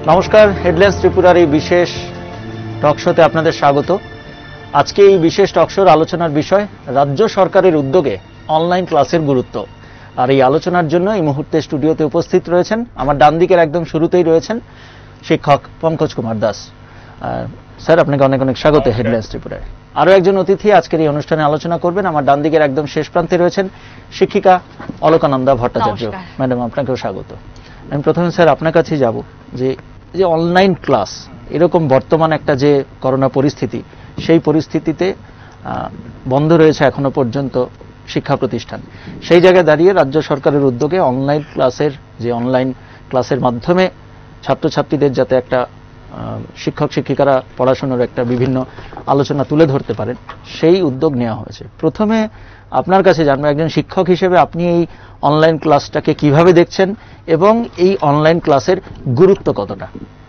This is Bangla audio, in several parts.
নমস্কার, হেডলাইন্স ত্রিপুরার এই বিশেষ টক শোতে আপনাদের স্বাগত। আজকে এই বিশেষ টক শোর আলোচনার বিষয় রাজ্য সরকারের উদ্যোগে অনলাইন ক্লাসের গুরুত্ব। আর এই আলোচনার জন্য এই মুহূর্তে স্টুডিওতে উপস্থিত রয়েছেন, আমার ডান দিকের একদম শুরুতেই রয়েছেন শিক্ষক পঙ্কজ কুমার দাস। স্যার, আপনাকে অনেক অনেক স্বাগত হেডলাইন্স ত্রিপুরায়। আরও একজন অতিথি আজকের এই অনুষ্ঠানে আলোচনা করবেন, আমার ডান দিকের একদম শেষ প্রান্তে রয়েছেন শিক্ষিকা অলকানন্দা ভট্টাচার্য। ম্যাডাম, আপনাকেও স্বাগত। আমি প্রথমে স্যার আপনার কাছেই যাব, যে অনলাইন ক্লাস এরকম বর্তমান একটা যে করোনা পরিস্থিতি, সেই পরিস্থিতিতে বন্ধ রয়েছে এখনো পর্যন্ত শিক্ষা প্রতিষ্ঠান। সেই জায়গায় দাঁড়িয়ে রাজ্য সরকারের উদ্যোগে অনলাইন ক্লাসের মাধ্যমে ছাত্রছাত্রীদের যাতে একটা শিক্ষক শিক্ষিকারা পড়াশোনার একটা বিভিন্ন আলোচনা তুলে ধরতে পারেন, সেই উদ্যোগ নেওয়া হয়েছে। প্রথমে আপনার কাছে জানবো, একজন শিক্ষক হিসেবে আপনি এই অনলাইন ক্লাসটাকে কিভাবে দেখছেন এবং এই অনলাইন ক্লাসের গুরুত্ব কতটা?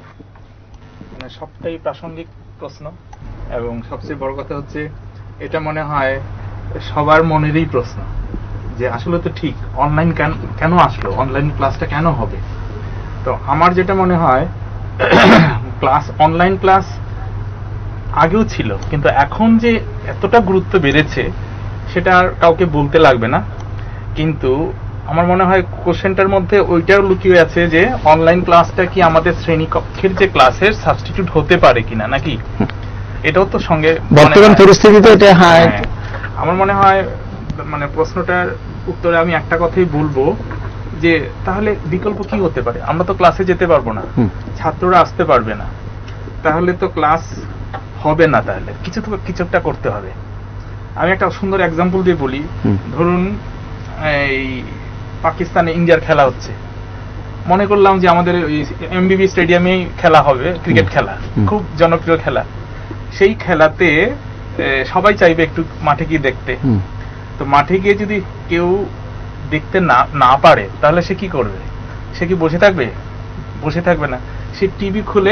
সবটাই প্রাসঙ্গিক প্রশ্ন, এবং সবচেয়ে বড় কথা হচ্ছে এটা মনে হয় সবার মনেরই প্রশ্ন যে আসলে তো ঠিক অনলাইন কেন আসলো, অনলাইন ক্লাসটা কেন হবে। তো আমার যেটা মনে হয়, অনলাইন ক্লাস আগেও ছিল, কিন্তু এখন যে এতটা গুরুত্ব বেড়েছে সেটা আর কাউকে বলতে লাগবে না। কিন্তু আমার মনে হয় কোশ্চেনটার মধ্যে ওইটাও লুকিয়ে আছে যে অনলাইন ক্লাসটা কি আমাদের শ্রেণীকক্ষের যে ক্লাসের সাবস্টিটিউট হতে পারে কিনা, নাকি এটাও তো সঙ্গে বর্তমান পরিস্থিতিতে এটা। হ্যাঁ, আমার মনে হয় মানে প্রশ্নটার উত্তরে আমি একটা কথাই বলবো যে তাহলে বিকল্প কি হতে পারে। আমরা তো ক্লাসে যেতে পারবো না, ছাত্ররা আসতে পারবে না, তাহলে তো ক্লাস হবে না, তাহলে কিছু একটা করতে হবে। আমি একটা সুন্দর এক্সাম্পল দিয়ে বলি। ধরুন এই পাকিস্তানে ইন্ডিয়ার খেলা হচ্ছে, মনে করলাম যে আমাদের এমবিবি স্টেডিয়ামেই খেলা হবে, ক্রিকেট খেলা, খুব জনপ্রিয় খেলা। সেই খেলাতে সবাই চাইবে একটু মাঠে গিয়ে দেখতে। তো মাঠে গিয়ে যদি কেউ দেখতে না পারে, তাহলে সে কি করবে? সে কি বসে থাকবে? বসে থাকবে না, সে টিভি খুলে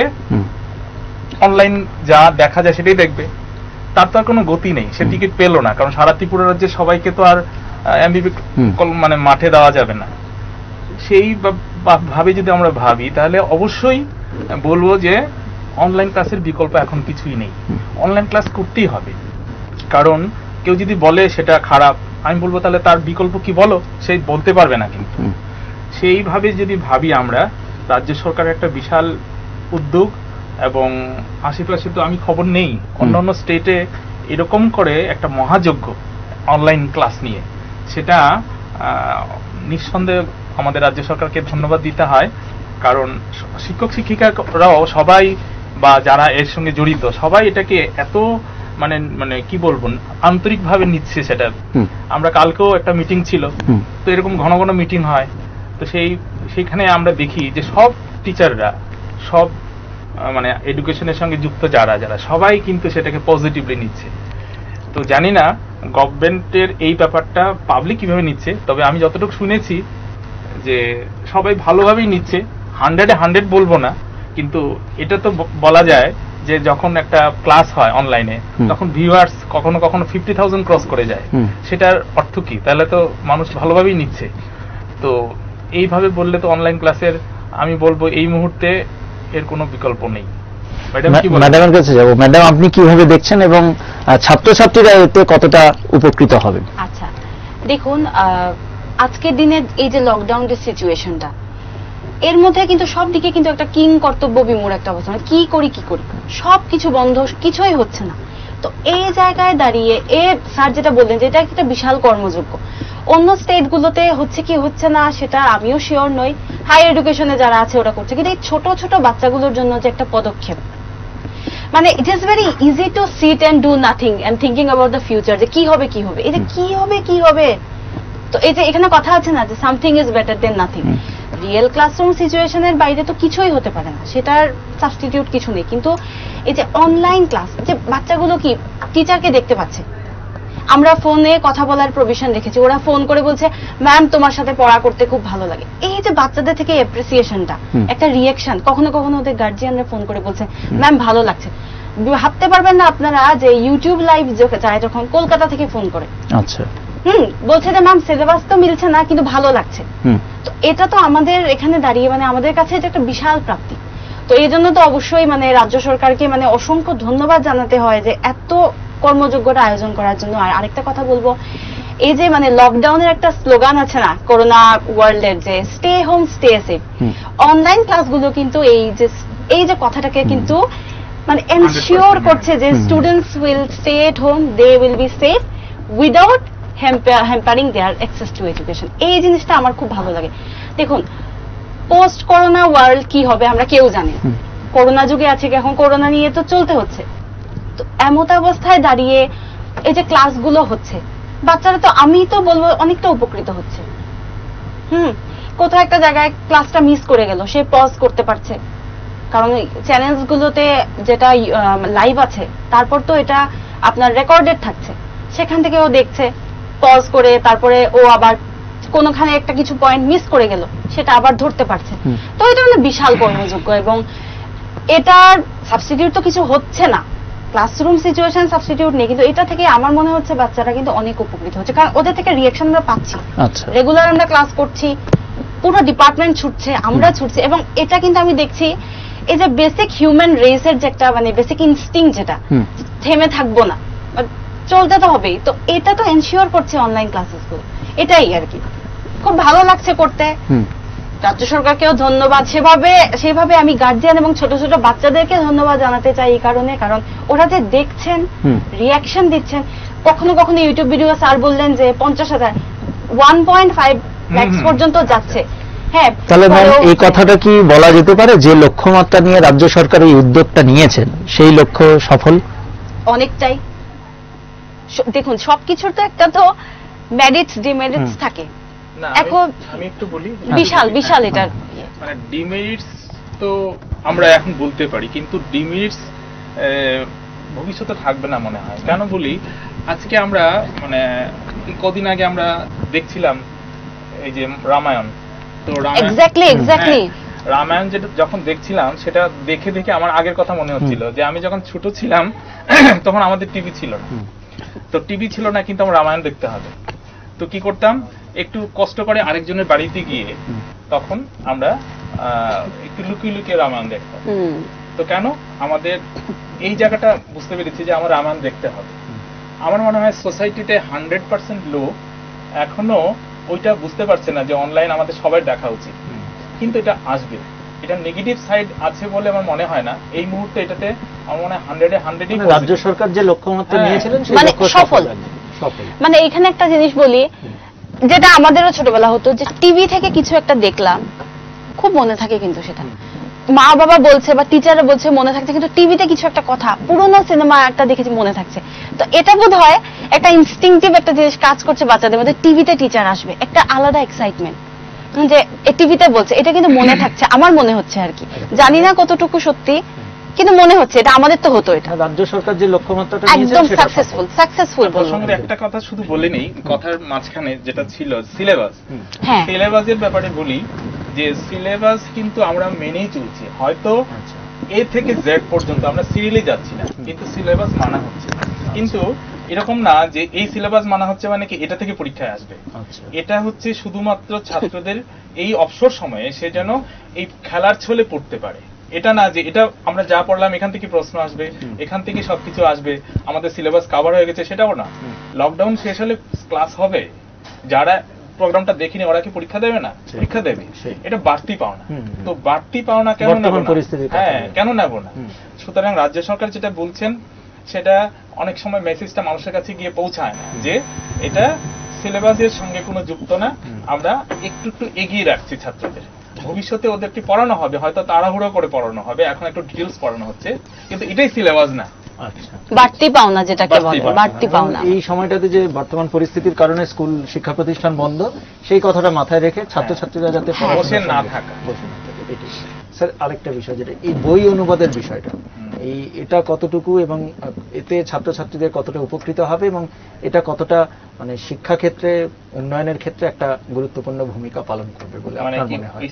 অনলাইন যা দেখা যায় সেটাই দেখবে। তার তো আর কোনো গতি নেই, সে টিকিট পেলো না, কারণ সারা ত্রিপুরা রাজ্যে সবাইকে তো আর এমবিবি মানে মাঠে দেওয়া যাবে না। সেই ভাবে যদি আমরা ভাবি, তাহলে অবশ্যই বলবো যে অনলাইন ক্লাসের বিকল্প এখন কিছুই নেই, অনলাইন ক্লাস করতেই হবে। কারণ কেউ যদি বলে সেটা খারাপ, আমি বলবো তাহলে তার বিকল্প কি বলো, সে বলতে পারবে না। কিন্তু সেইভাবে যদি ভাবি আমরা, রাজ্য সরকারের একটা বিশাল উদ্যোগ, এবং আশেপাশে তো আমি খবর নেই, অন্যান্য স্টেটে এরকম করে একটা মহাযজ্ঞ অনলাইন ক্লাস নিয়ে, সেটা নিঃসন্দেহে আমাদের রাজ্য সরকারকে ধন্যবাদ দিতে হয়। কারণ শিক্ষক শিক্ষিকারাও সবাই, বা যারা এর সঙ্গে জড়িত সবাই এটাকে এত মানে মানে কি বলবো আন্তরিকভাবে নিচ্ছে। সেটা আমরা কালকেও একটা মিটিং ছিল, তো এরকম ঘন ঘন মিটিং হয়, তো সেইখানে আমরা দেখি যে সব টিচাররা, সব মানে এডুকেশনের সঙ্গে যুক্ত যারা সবাই কিন্তু সেটাকে পজিটিভলি নিচ্ছে। তো জানি না গভর্নমেন্টের এই ব্যাপারটা পাবলিক কিভাবে নিচ্ছে, তবে আমি যতটুকু শুনেছি যে সবাই ভালোভাবেই নিচ্ছে। 100 বলবো না, কিন্তু এটা তো বলা যায় যে যখন একটা ক্লাস হয় অনলাইনে, তখন ভিউয়ার্স কখনো কখনো 50,000 ক্রস করে যায়। সেটার অর্থ কি? তাহলে তো মানুষ ভালোভাবেই নিচ্ছে। তো এইভাবে বললে তো অনলাইন ক্লাসের আমি বলবো এই মুহূর্তে এর কোনো বিকল্প নেই। ম্যাডামের কাছে যাব। ম্যাডাম, আপনি কিভাবে দেখছেন এবং ছাত্রছাত্রীরা এতে কতটা উপকৃত হবে? আচ্ছা, দেখুন, আজকের দিনে এই যে লকডাউন যে সিচুয়েশনটা, এর মধ্যে কিন্তু সব দিকে কিন্তু একটা কিং কর্তব্য বিমূঢ় একটা অবস্থা, কি করি সবকিছু বন্ধ, কিছুই হচ্ছে না। তো এই জায়গায় দাঁড়িয়ে স্যার যেটা বললেন যে এটা একটা বিশাল কর্মযোগ্য, অন্য স্টেট গুলোতে হচ্ছে কি হচ্ছে না সেটা আমিও শিওর নই, হায়ার এডুকেশনে যারা আছে ওরা করছে, কিন্তু এই ছোট ছোট বাচ্চাগুলোর জন্য যে একটা পদক্ষেপ, মানে it is very easy to sit and do nothing and thinking about the future, যে কি হবে এই যে কি হবে। তো এই যে এখানে কথা আছে না যে something is better than nothing. Real classroom সিচুয়েশনের বাইরে তো কিছুই হতে পারে না, সেটার সাবস্টিটিউট কিছু নেই। কিন্তু এই যে অনলাইন ক্লাস, যে বাচ্চাগুলো কি টিচারকে দেখতে পাচ্ছে, আমরা ফোনে কথা বলার প্রভিশন রেখেছি, ওরা ফোন করে বলছে ম্যাম তোমার সাথে পড়া করতে খুব ভালো লাগে। এই যে বাচ্চাদের থেকে অ্যাপ্রিসিয়েশনটা, একটা রিয়াকশন, কখনো কখনো ওদের গার্জিয়ানরা ফোন করে বলছে ম্যাম ভালো লাগছে। ভাবতে পারবেন না আপনারা যে ইউটিউব লাইভ যায় যখন কলকাতা থেকে ফোন করে, আচ্ছা বলছে যে ম্যাম সিলেবাস তো মিলছে না কিন্তু ভালো লাগছে। তো এটা তো আমাদের এখানে দাঁড়িয়ে মানে আমাদের কাছে এটা একটা বিশাল প্রাপ্তি। তো এই জন্য তো অবশ্যই মানে রাজ্য সরকারকে মানে অসংখ্য ধন্যবাদ জানাতে হয় যে এত কর্মযোগ্যতা আয়োজন করার জন্য। আর আরেকটা কথা বলবো, এই যে মানে লকডাউনের একটা স্লোগান আছে না করোনা ওয়ার্ল্ডের, যে stay home stay safe, online ক্লাসগুলো কিন্তু এই যে কথাটাকে কিন্তু মানে এনশিওর করছে যে students will stay at home, they will be safe without hampering their access to education. এই জিনিসটা আমার খুব ভালো লাগে। দেখুন, পোস্ট করোনা ওয়ার্ল্ড কি হবে আমরা কেউ জানি। করোনা যুগে আছে, এখন করোনা নিয়ে তো চলতে হচ্ছে। তো এমত অবস্থায় দাঁড়িয়ে এই যে ক্লাসগুলো হচ্ছে, বাচ্চারা তো আমি তো বলবো অনেকটা উপকৃত হচ্ছে। কোথাও একটা জায়গায় ক্লাসটা মিস করে গেল, সে পজ করতে পারছে, কারণ চ্যানেলগুলোতে যেটা লাইভ আছে তারপর তো এটা আপনার রেকর্ডেড থাকছে, সেখান থেকে ও দেখছে পজ করে, তারপরে ও আবার কোনোখানে একটা কিছু পয়েন্ট মিস করে গেল সেটা আবার ধরতে পারছে। তো এটা মানে বিশাল কর্মযোগ্য, এবং এটার সাবস্টিটিউট তো কিছু হচ্ছে না, ক্লাসরুম সিচুয়েশন সাবস্টিটিউট নেই, কিন্তু এটা থেকে আমার মনে হচ্ছে বাচ্চারা কিন্তু অনেক উপকৃত হচ্ছে, কারণ ওদের থেকে রিঅ্যাকশন আমরা পাচ্ছি। রেগুলার আমরা ক্লাস করছি, পুরো ডিপার্টমেন্ট ছুটছে, আমরা ছুটছি, এবং এটা কিন্তু আমি দেখছি এই যে বেসিক হিউম্যান রেসের যে একটা মানে বেসিক ইনস্টিংক্ট, যেটা থেমে থাকবো না, চলতে তো হবেই, তো এটা তো এনশিওর করছে অনলাইন ক্লাসেস গুলো। এটাই আর কি, খুব ভালো লাগছে করতে। রাজ্য সরকারকেও ধন্যবাদ, সেভাবে আমি গার্জিয়ান এবং ছোট ছোট বাচ্চাদেরকে ধন্যবাদ জানাতে চাই এই কারণে, কারণ ওরা যে দেখছেন, রিয়াকশন দিচ্ছেন। কখনো কখনো ইউটিউব ভিডিও স্যার বললেন যে 50,000 1.5 লাখ পর্যন্ত যাচ্ছে। হ্যাঁ, তাহলে এই কথাটা কি বলা যেতে পারে যে লক্ষ্যমাত্রা নিয়ে রাজ্য সরকার এই উদ্যোগটা নিয়েছেন, সেই লক্ষ্য সফল অনেকটাই? দেখুন, সবকিছুর তো একটা তো মেরিটস ডিমেরিটস থাকে। এখন আমি একটু বলি, বিশাল এটার মানে ডিমেরিটস তো আমরা এখন বলতে পারি, কিন্তু ডিমেরিটস ভবিষ্যতে থাকবে না মনে হয়। কেন বলি, আজকে আমরা মানে কদিন আগে আমরা দেখছিলাম এই যে রামায়ণ, তো এক্স্যাক্টলি রামায়ণ যেটা যখন দেখছিলাম সেটা দেখে দেখে আমার আগের কথা মনে হচ্ছিল যে আমি যখন ছোট ছিলাম তখন আমাদের টিভি ছিল না, তো টিভি ছিল না কিন্তু আমার রামায়ণ দেখতে হবে। তো কি করতাম, একটু কষ্ট করে আরেকজনের বাড়িতে গিয়ে তখন আমরা একটু লুকিয়ে লুকিয়ে রামায়ণ দেখতাম। তো কেন, আমাদের এই জায়গাটা বুঝতে পেরেছি যে আমার রামায়ণ দেখতে হবে। আমার মনে হয় সোসাইটিতে 100% লোক এখনো ওইটা বুঝতে পারছে না যে অনলাইন আমাদের সবাই দেখা উচিত, কিন্তু এটা আসবে। এটা নেগেটিভ সাইড আছে বলে আমার মনে হয় না এই মুহূর্তে। এটাতে আমার মনে হয় 100-100 রাজ্য সরকার যে লক্ষ্যমাত্রা নিয়েছিলেন মানে সফল। মানে এখানে একটা জিনিস বলি, যেটা আমাদেরও ছোটবেলা হতো, যে টিভি থেকে কিছু একটা দেখলাম খুব মনে থাকে, কিন্তু সেটা মা বাবা বলছে বা টিচাররা বলছে মনে থাকছে, কিন্তু টিভিতে কিছু একটা কথা, পুরোনো সিনেমা একটা দেখেছি মনে থাকছে। তো এটা বোধ হয় একটা ইনস্টিংটিভ একটা জিনিস কাজ করছে বাচ্চাদের মধ্যে, টিভিতে টিচার আসবে, একটা আলাদা এক্সাইটমেন্ট, যে টিভিতে বলছে, এটা কিন্তু মনে থাকছে, আমার মনে হচ্ছে আর কি, জানি না কতটুকু সত্যি, কিন্তু মনে হচ্ছে এটা আমাদের তো হতো। এটা রাজ্য সরকার যে লক্ষ্যমাত্রাটা একদম সাকসেসফুল। প্রসঙ্গে একটা কথা শুধু বলে নেই, কথার মাঝখানে যেটা ছিল সিলেবাস, সিলেবাসের ব্যাপারে বলি যে সিলেবাস কিন্তু আমরা মেনেই চলছি, হয়তো এ থেকে জেড পর্যন্ত আমরা সিরিয়ালে যাচ্ছি না, কিন্তু সিলেবাস মানা হচ্ছে। কিন্তু এরকম না যে এই সিলেবাস মানা হচ্ছে মানে কি এটা থেকে পরীক্ষায় আসবে। এটা হচ্ছে শুধুমাত্র ছাত্রদের এই অবসর সময়ে সে যেন এই খেলার ছলে পড়তে পারে। এটা না যে এটা আমরা যা পড়লাম এখান থেকে প্রশ্ন আসবে, এখান থেকে সবকিছু আসবে, আমাদের সিলেবাস কভার হয়ে গেছে, সেটাও না। লকডাউন শেষ হলে ক্লাস হবে, যারা প্রোগ্রামটা দেখিনি ওরা কি পরীক্ষা দেবে না? পরীক্ষা দেবে। এটা বাড়তি পাওনা। তো বাড়তি পাওনা কেন নেব না? হ্যাঁ, কেন নেব না? সুতরাং রাজ্য সরকার যেটা বলছেন সেটা অনেক সময় মেসেজটা মানুষের কাছে গিয়ে পৌঁছায় না, যে এটা সিলেবাসের সঙ্গে কোনো যুক্ত না, আমরা একটু একটু এগিয়ে রাখছি ছাত্রদের। ভবিষ্যতে ওদেরকে পড়ানো হবে, হয়তো তাড়াহুড়ো করে পড়ানো হবে, এখন একটু ডিটেইলস পড়ানো হচ্ছে, কিন্তু এটাই সিলেবাস না। বাড়তি পাওনা যেটাকে বলে, বাড়তি পাওনা। এই সময়টাতে যে বর্তমান পরিস্থিতির কারণে স্কুল শিক্ষা প্রতিষ্ঠান বন্ধ, সেই কথাটা মাথায় রেখে ছাত্রছাত্রীরা যাতে বসে না থাকে। স্যার, আরেকটা বিষয় যেটা এই বই অনুবাদের বিষয়টা, এটা কতটুকু এবং এতে ছাত্রছাত্রীদের কতটা উপকৃত হবে এবং এটা কতটা মানে শিক্ষা ক্ষেত্রে উন্নয়নের ক্ষেত্রে একটা গুরুত্বপূর্ণ ভূমিকা পালন করবে বলে আপনার মনে হয়?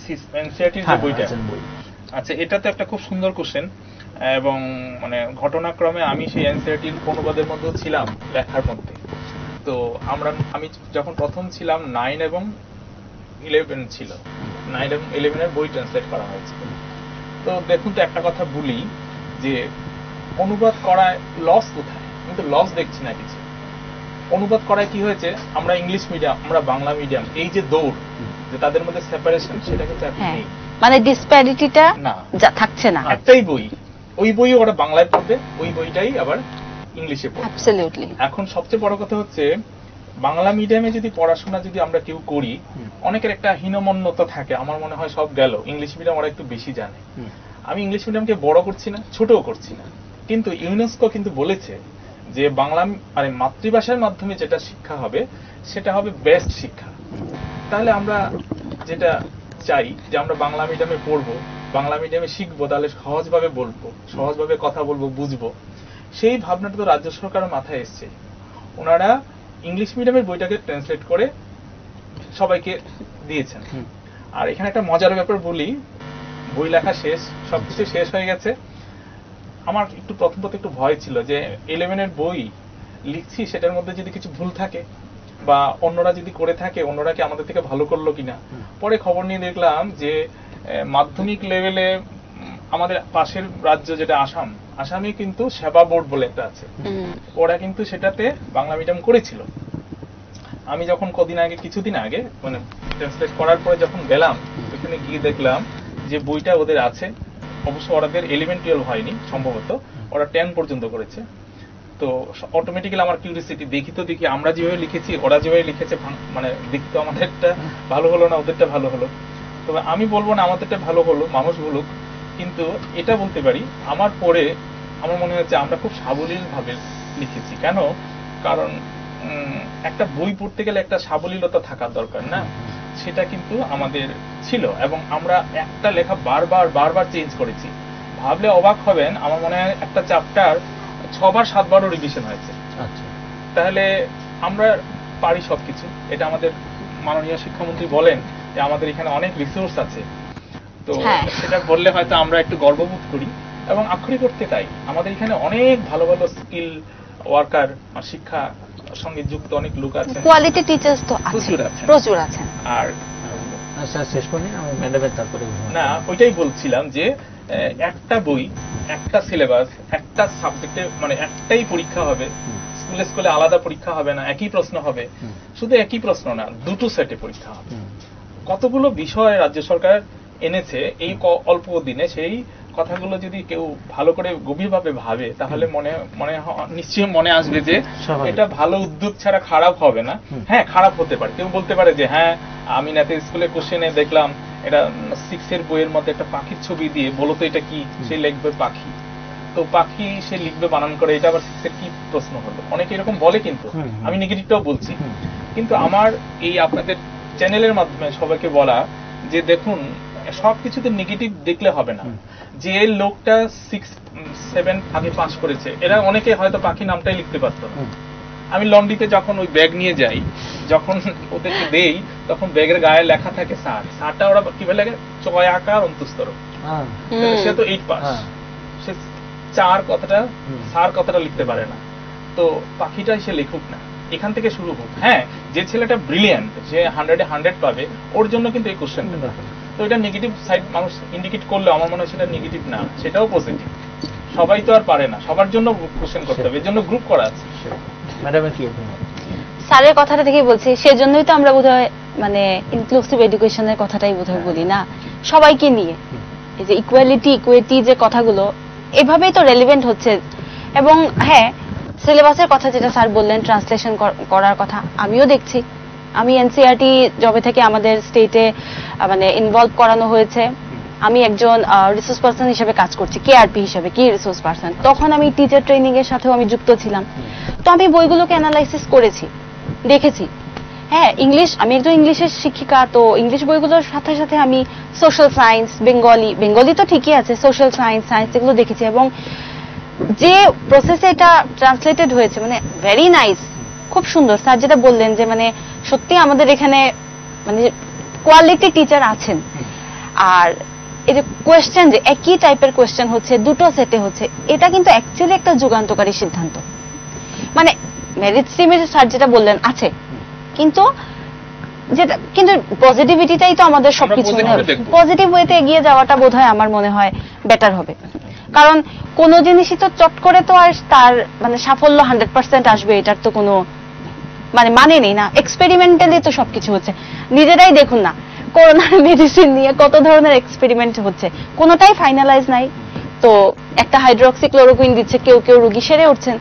আচ্ছা, এটা তো একটা খুব সুন্দর কোশ্চেন, এবং মানে ঘটনাক্রমে আমি সেই এনসিইআরটির অনুবাদের মধ্যে ছিলাম লেখার মধ্যে। তো আমি যখন প্রথম ছিলাম 9 এবং 11 ছিল, 9 এবং 11 এর বই ট্রান্সলেট করা হয়েছিল। তো দেখুন, তো একটা কথা বলি যে অনুবাদ করায় লস কোথায়? আমি তো লস দেখছি না কিছু। অনুবাদ করায় কি হয়েছে, আমরা ইংলিশ মিডিয়াম, আমরা বাংলা মিডিয়াম, এই যে দৌড়, যে তাদের মধ্যে সেপারেশন, সেটা কিন্তু এখন নেই। মানে ডিসপ্যারিটিটা না, থাকছে না। একটাই বই, ওই বই ওরা বাংলায় পড়বে, ওই বইটাই আবার ইংলিশে পড়বে। অ্যাবসলিউটলি। এখন সবচেয়ে বড় কথা হচ্ছে, বাংলা মিডিয়ামে যদি পড়াশোনা যদি আমরা কেউ করি, অনেকের একটা হীনমন্যতা থাকে, আমার মনে হয় সব গেল, ইংলিশ মিডিয়াম ওরা একটু বেশি জানে। আমি ইংলিশ মিডিয়ামকে বড় করছি না, ছোটও করছি না, কিন্তু ইউনেস্কো কিন্তু বলেছে যে বাংলা মানে মাতৃভাষার মাধ্যমে যেটা শিক্ষা হবে সেটা হবে বেস্ট শিক্ষা। তাহলে আমরা যেটা চাই যে আমরা বাংলা মিডিয়ামে পড়বো, বাংলা মিডিয়ামে শিখবো, তাহলে সহজভাবে বলবো, সহজভাবে কথা বলবো, বুঝবো, সেই ভাবনাটা তো রাজ্য সরকারের মাথায় এসছে। ওনারা ইংলিশ মিডিয়ামের বইটাকে ট্রান্সলেট করে সবাইকে দিয়েছেন। আর এখানে একটা মজার ব্যাপার বলি, বই লেখা শেষ, সবকিছু শেষ হয়ে গেছে। আমার একটু প্রথম একটু ভয় ছিল যে 11-এর বই লিখছি, সেটার মধ্যে যদি কিছু ভুল থাকে বা অন্যরা যদি করে থাকে, অন্যরা কি আমাদের থেকে ভালো করলো কিনা। পরে খবর নিয়ে দেখলাম যে মাধ্যমিক লেভেলে আমাদের পাশের রাজ্য যেটা আসামে কিন্তু সেবা বোর্ড বলে একটা আছে, ওরা কিন্তু সেটাতে বাংলা মিডিয়াম করেছিল। আমি যখন কিছুদিন আগে মানে ট্রান্সলেট করার পরে যখন গেলাম, ওখানে গিয়ে দেখলাম যে বইটা ওদের আছে। অবশ্য ওদের 11-12 হয়নি, সম্ভবত ওরা 10 পর্যন্ত করেছে। তো অটোমেটিক্যালি আমার কিউরিসিটি, দেখি আমরা যেভাবে লিখেছি, ওরা যেভাবে লিখেছে, মানে দেখতে আমাদেরটা ভালো হলো না ওদেরটা ভালো হলো। তবে আমি বলবো না আমাদেরটা ভালো হলো, মানুষ বলুক, কিন্তু এটা বলতে পারি আমার পরে আমার মনে হচ্ছে আমরা খুব সাবলীল ভাবে লিখেছি। কেন? কারণ একটা বই পড়তে গেলে একটা সাবলীলতা থাকার দরকার না, সেটা কিন্তু আমাদের ছিল। এবং আমরা একটা লেখা বারবার চেঞ্জ করেছি। ভাবলে অবাক হবেন, আমার মনে হয় একটা চ্যাপ্টার 6-7 রিভিশন হয়েছে। তাহলে আমরা পারি সবকিছু। এটা আমাদের মাননীয় শিক্ষামন্ত্রী বলেন যে আমাদের এখানে অনেক রিসোর্স আছে। তো সেটা বললে হয়তো আমরা একটু গর্ববোধ করি, এবং আক্ষরিক অর্থে তাই। আমাদের এখানে অনেক ভালো ভালো স্কিল ওয়ার্কার, শিক্ষা সঙ্গে যুক্ত অনেক লোক আছে, কোয়ালিটি টিচার্স তো প্রচুর আছেন। আর শেষ করি আমি ম্যাডামের, তারপরে না, ওইটাই বলছিলাম যে একটা বই, একটা সিলেবাস, একটা সাবজেক্টে মানে একটাই পরীক্ষা হবে। স্কুলে আলাদা পরীক্ষা হবে না, একই প্রশ্ন হবে। শুধু একই প্রশ্ন না, দুটো সেটে পরীক্ষা হবে। কতগুলো বিষয় রাজ্য সরকার এনেছে এই অল্প দিনে, সেই কথাগুলো যদি কেউ ভালো করে গভীরভাবে ভাবে, তাহলে নিশ্চয়ই মনে আসবে যে এটা ভালো উদ্যোগ ছাড়া খারাপ হবে না। হ্যাঁ, খারাপ হতে পারে, কেউ বলতে পারে যে হ্যাঁ আমি নাতে স্কুলে কোশ্চেনে দেখলাম এটা 6-এর বইয়ের মধ্যে একটা পাখির ছবি দিয়ে বলো তো এটা কি, সে লিখবে পাখি। তো পাখি সে লিখবে বানান করে, এটা আবার 6-এর কি প্রশ্ন হলো? অনেকে এরকম বলে, কিন্তু আমি নেগেটিভটাও বলছি। কিন্তু আমার এই আপনাদের চ্যানেলের মাধ্যমে সবাইকে বলা যে দেখুন, সবকিছুতে নেগেটিভ দেখলে হবে না। যে লোকটা 6-7 আগে পাস করেছে, এরা অনেকে হয়তো পাখি নামটাই লিখতে পারতো না। আমি লন্ড্রিতে যখন ওই ব্যাগ নিয়ে যাই, যখন ওদেরকে দেই, তখন ব্যাগের গায়ে লেখা থাকে স্যার, স্যারটা ওরা কিভাবে লেখে? 6 আকার অন্তস্তর। সে তো 8 পাস, সে 4 কথাটা, স্যার কথাটা লিখতে পারে না। তো পাখিটাই সে লিখুক না, এখান থেকে শুরু হোক। হ্যাঁ, যে ছেলেটা ব্রিলিয়ান্ট, যে 100-এ 100 পাবে, ওর জন্য কিন্তু এই কোশ্চেনটা। তো এটা নেগেটিভ সাইড মানুষ ইন্ডিকেট করলে আমার মনে হয় সেটা নেগেটিভ না, সেটাও পজিটিভ। সবাই তো আর পারে না, সবার জন্য কোশ্চেন করতে হবে, এর জন্য গ্রুপ করা আছে। ম্যাডামের কি স্যারের কথাটা থেকে বলছি, সেজন্যই তো আমরা বোধহয় মানে ইনক্লুসিভ এডুকেশনের কথাটাই বোধহয় বলি না, সবাইকে নিয়ে। এই যে ইকুইটি যে কথাগুলো এভাবেই তো রেলিভেন্ট হচ্ছে। এবং হ্যাঁ, সিলেবাসের কথা যেটা স্যার বললেন, ট্রান্সলেশন করার কথা, আমিও দেখছি। আমি এনসিইআরটি জবে থেকে আমাদের স্টেটে মানে ইনভলভ করানো হয়েছে। আমি একজন রিসোর্স পারসন হিসেবে কাজ করছি, কেআরপি হিসেবে, কি রিসোর্স পারসন। তখন আমি টিচার ট্রেনিং এর সাথেও আমি যুক্ত ছিলাম। তো আমি বইগুলোকে অ্যানালাইসিস করেছি, দেখেছি। হ্যাঁ, আমি একজন ইংলিশের শিক্ষিকা, তো ইংলিশ বইগুলোর সাথে সাথে আমি সোশ্যাল সায়েন্স, বেঙ্গলি তো ঠিকই আছে, সোশ্যাল সায়েন্স এগুলো দেখেছি। এবং যে প্রসেসে এটা ট্রান্সলেটেড হয়েছে, মানে ভেরি নাইস, খুব সুন্দর। স্যার যেটা বললেন যে মানে সত্যি আমাদের এখানে মানে কোয়ালিটি টিচার আছেন। আর এই যে কোয়েশ্চেন, যে একই টাইপের কোয়েশ্চেন হচ্ছে, দুটো সেটে হচ্ছে, এটা কিন্তু অ্যাকচুয়ালি একটা যুগান্তকারী সিদ্ধান্ত। মানে মেরিট স্ট্রিমে স্যার যেটা বললেন আছে, কিন্তু যেটা কিন্তু পজিটিভিটিটাই তো আমাদের সবকিছু, পজিটিভ ওয়েতে এগিয়ে যাওয়াটা বোধহয় আমার মনে হয় বেটার হবে। কারণ কোন জিনিসই তো চট করে তো আর তার মানে সাফল্য 100% আসবে এটার তো কোনো মানে নেই না, এক্সপেরিমেন্টালি তো সবকিছু হচ্ছে। নিজেরাই দেখুন না করোনার মেডিসিন নিয়ে কত ধরনের এক্সপেরিমেন্ট হচ্ছে, কোনোটাই ফাইনালাইজ নাই। তো একটা হাইড্রোক্সিক্লোরোকুইন দিচ্ছে, কেউ কেউ রোগী সেরে উঠছেন।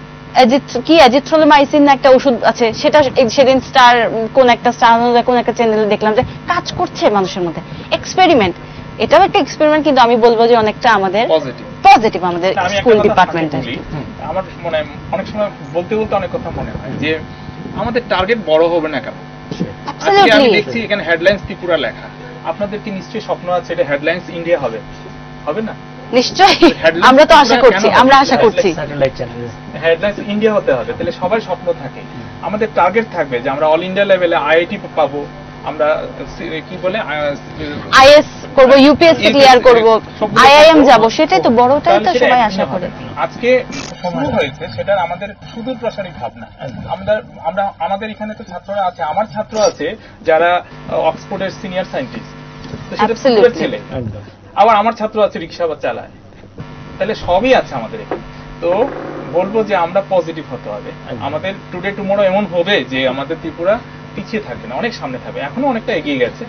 অ্যাজিথ্রোমাইসিন একটা ওষুধ আছে, সেটা সেদিন কোন একটা চ্যানেলে দেখলাম যে কাজ করছে মানুষের মধ্যে। এক্সপেরিমেন্ট, এটাও একটা এক্সপেরিমেন্ট, কিন্তু আমি বলবো যে অনেকটা আমাদের পজিটিভ আমাদের স্কুল ডিপার্টমেন্টে। আমার মনে অনেক সময় বলতে বলতে অনেক কথা মনে হয় যে আমাদের টার্গেট বড় হবে না কেন? আজকে আমি দেখছি এখানে হেডলাইন্স ত্রিপুরা লেখা, আপনাদের কি নিশ্চয়ই স্বপ্ন আছে এটা হেডলাইন্স ইন্ডিয়া হবে? হবে না? নিশ্চয়ই, আমরা তো আশা করছি, আমরা আশা করছি হেডলাইন্স ইন্ডিয়া হতে হবে। তাহলে সবার স্বপ্ন থাকে, আমাদের টার্গেট থাকবে যে আমরা অল ইন্ডিয়া লেভেলে আইআইটি পাবো, আমরা কি বলে আইএস করব, ইউপিএসসি ক্লিয়ার করব, আইআইএম যাব, সেটাই তো বড়টাই তো সবাই আশা করে। আজকে শুরু হয়েছে সেটার আমাদের সুদূর প্রসারী ভাবনা। আমরা আমাদের এখানে তো ছাত্ররা আছে, আমার ছাত্র আছে যারা অক্সফোর্ডের সিনিয়র সায়েন্টিস্ট, তো সেটা ছেলে, আবার আমার ছাত্র আছে রিক্সা চালায়, তাহলে সবই আছে আমাদের এখানে। তো বলবো যে আমরা পজিটিভ হতে হবে, আমাদের টুডে টুমরো এমন হবে যে আমাদের ত্রিপুরা পিছিয়ে থাকবে না, অনেক সামনে থাকবে। এখনো অনেকটা এগিয়ে গেছে,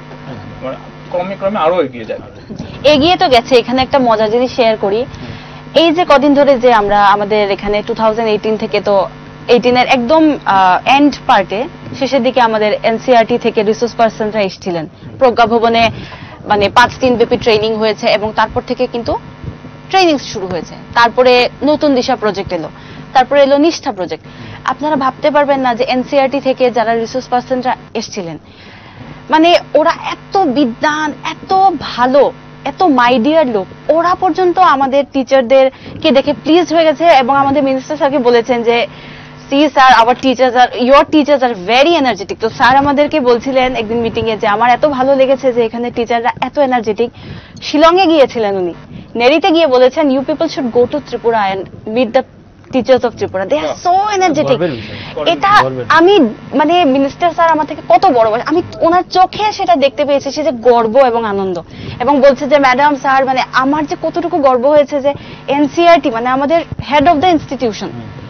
ক্রমে ক্রমে আরো এগিয়ে যাবে। এগিয়ে তো গেছে। এখানে একটা মজার জিনিস শেয়ার করি, এই যে কদিন ধরে যে আমরা আমাদের এখানে 2018 থেকে তো 18 এর একদম এন্ড পার্টে শেষের দিকে আমাদের এনসিআরটি থেকে রিসোর্স পার্সনরা এসেছিলেন প্রজ্ঞা ভবনে, মানে 5 দিন ব্যাপী ট্রেনিং হয়েছে এবং তারপর থেকে কিন্তু ট্রেনিং শুরু হয়েছে। তারপরে নতুন দিশা প্রজেক্ট এলো, তারপরে এলো নিষ্ঠা প্রজেক্ট। আপনারা ভাবতে পারবেন না যে এনসিআরটি থেকে যারা রিসোর্স পার্সনরা এসেছিলেন, মানে ওরা এত বিদ্বান, এত ভালো, এত মাইডিয়ার লোক, ওরা পর্যন্ত আমাদের টিচারদেরকে দেখে প্লিজ হয়ে গেছে এবং আমাদের মিনিস্টার স্যারকে বলেছেন যে see sir, our teachers are your teachers are very energetic. তো স্যার আমাদেরকে বলছিলেন একদিন মিটিং এ যে আমার এত ভালো লেগেছে যে এখানে টিচাররা এত এনার্জেটিক। শিলংয়ে গিয়েছিলেন উনি, নেরিতে গিয়ে বলেছেন you people should go to Tripura and meet the teachers of Tripura, they are so energetic. এটা আমি মানে মিনিস্টার স্যার আমার থেকে কত বড়, আমি ওনার চোখে সেটা দেখতে পেয়েছি, সে যে গর্ব এবং আনন্দ, এবং বলছে যে ম্যাডাম স্যার, মানে আমার যে কতটুকু গর্ব হয়েছে যে এনসিআরটি মানে আমাদের হেড অফ দ্য ইনস্টিটিউশন,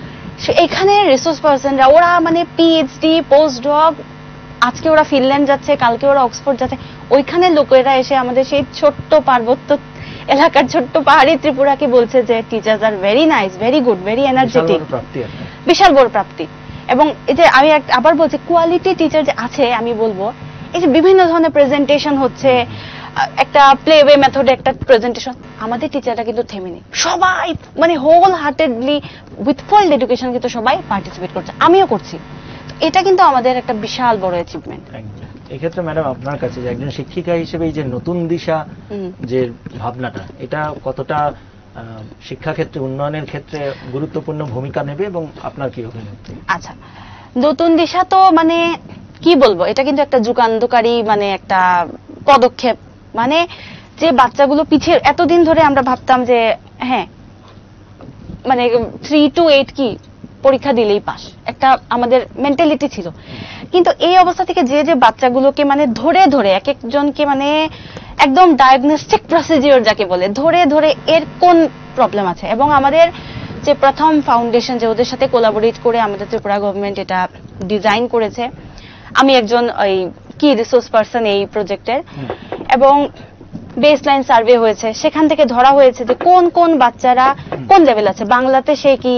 এখানে রিসোর্স পার্সনরা ওরা মানে পিএইচডি, পোস্ট ডক, আজকে ওরা ফিনল্যান্ড যাচ্ছে, কালকে ওরা অক্সফোর্ড যাচ্ছে, ওইখানে লোকেরা এসে আমাদের সেই ছোট্ট পার্বত্য এলাকার ছোট্ট পাহাড়ি ত্রিপুরাকে বলছে যে teachers are very nice, very good, very energetic. বিশাল বড় প্রাপ্তি। এবং এই যে আমি আবার বলছি কোয়ালিটি টিচার যে আছে, আমি বলবো এই যে বিভিন্ন ধরনের প্রেজেন্টেশন হচ্ছে, একটা প্লেওয়ে মেথডে একটা প্রেজেন্টেশন, আমাদের টিচাররা কিন্তু থেমে নেই, সবাই মানে wholeheartedly with full education কিন্তু সবাই পার্টিসিপেট করছে, আমিও করছি। এটা কিন্তু আমাদের একটা বিশাল বড় অ্যাচিভমেন্ট। এক্ষেত্রে ম্যাডাম আপনার কাছে যে একজন শিক্ষিকা হিসেবে এই যে নতুন দিশা যে ভাবনাটা, এটা কতটা শিক্ষাক্ষেত্রে উন্নয়নের ক্ষেত্রে গুরুত্বপূর্ণ ভূমিকা নেবে এবং আপনার কি অভিমত? আচ্ছা, নতুন দিশা তো মানে কি বলবো, এটা কিন্তু একটা যুগান্তকারী মানে একটা পদক্ষেপ। মানে যে বাচ্চাগুলো পিছিয়ে এতদিন ধরে আমরা ভাবতাম যে হ্যাঁ মানে 3 to 8 কি পরীক্ষা দিলেই পাস, একটা আমাদের মেন্টালিটি ছিল। কিন্তু এই অবস্থা থেকে যে যে বাচ্চাগুলোকে মানে ধরে ধরে এক একজনকে মানে একদম ডায়াগনস্টিক প্রসিডিওর যাকে বলে, ধরে ধরে এর কোন প্রবলেম আছে, এবং আমাদের যে প্রথম ফাউন্ডেশন যে ওদের সাথে কোলাবোরেট করে আমাদের ত্রিপুরা গভর্নমেন্ট এটা ডিজাইন করেছে, আমি একজন ওই কি রিসোর্স পার্সন এই প্রজেক্টের, এবং বেসলাইন সার্ভে হয়েছে, সেখান থেকে ধরা হয়েছে যে কোন কোন বাচ্চারা কোন লেভেল আছে। বাংলাতে সে কি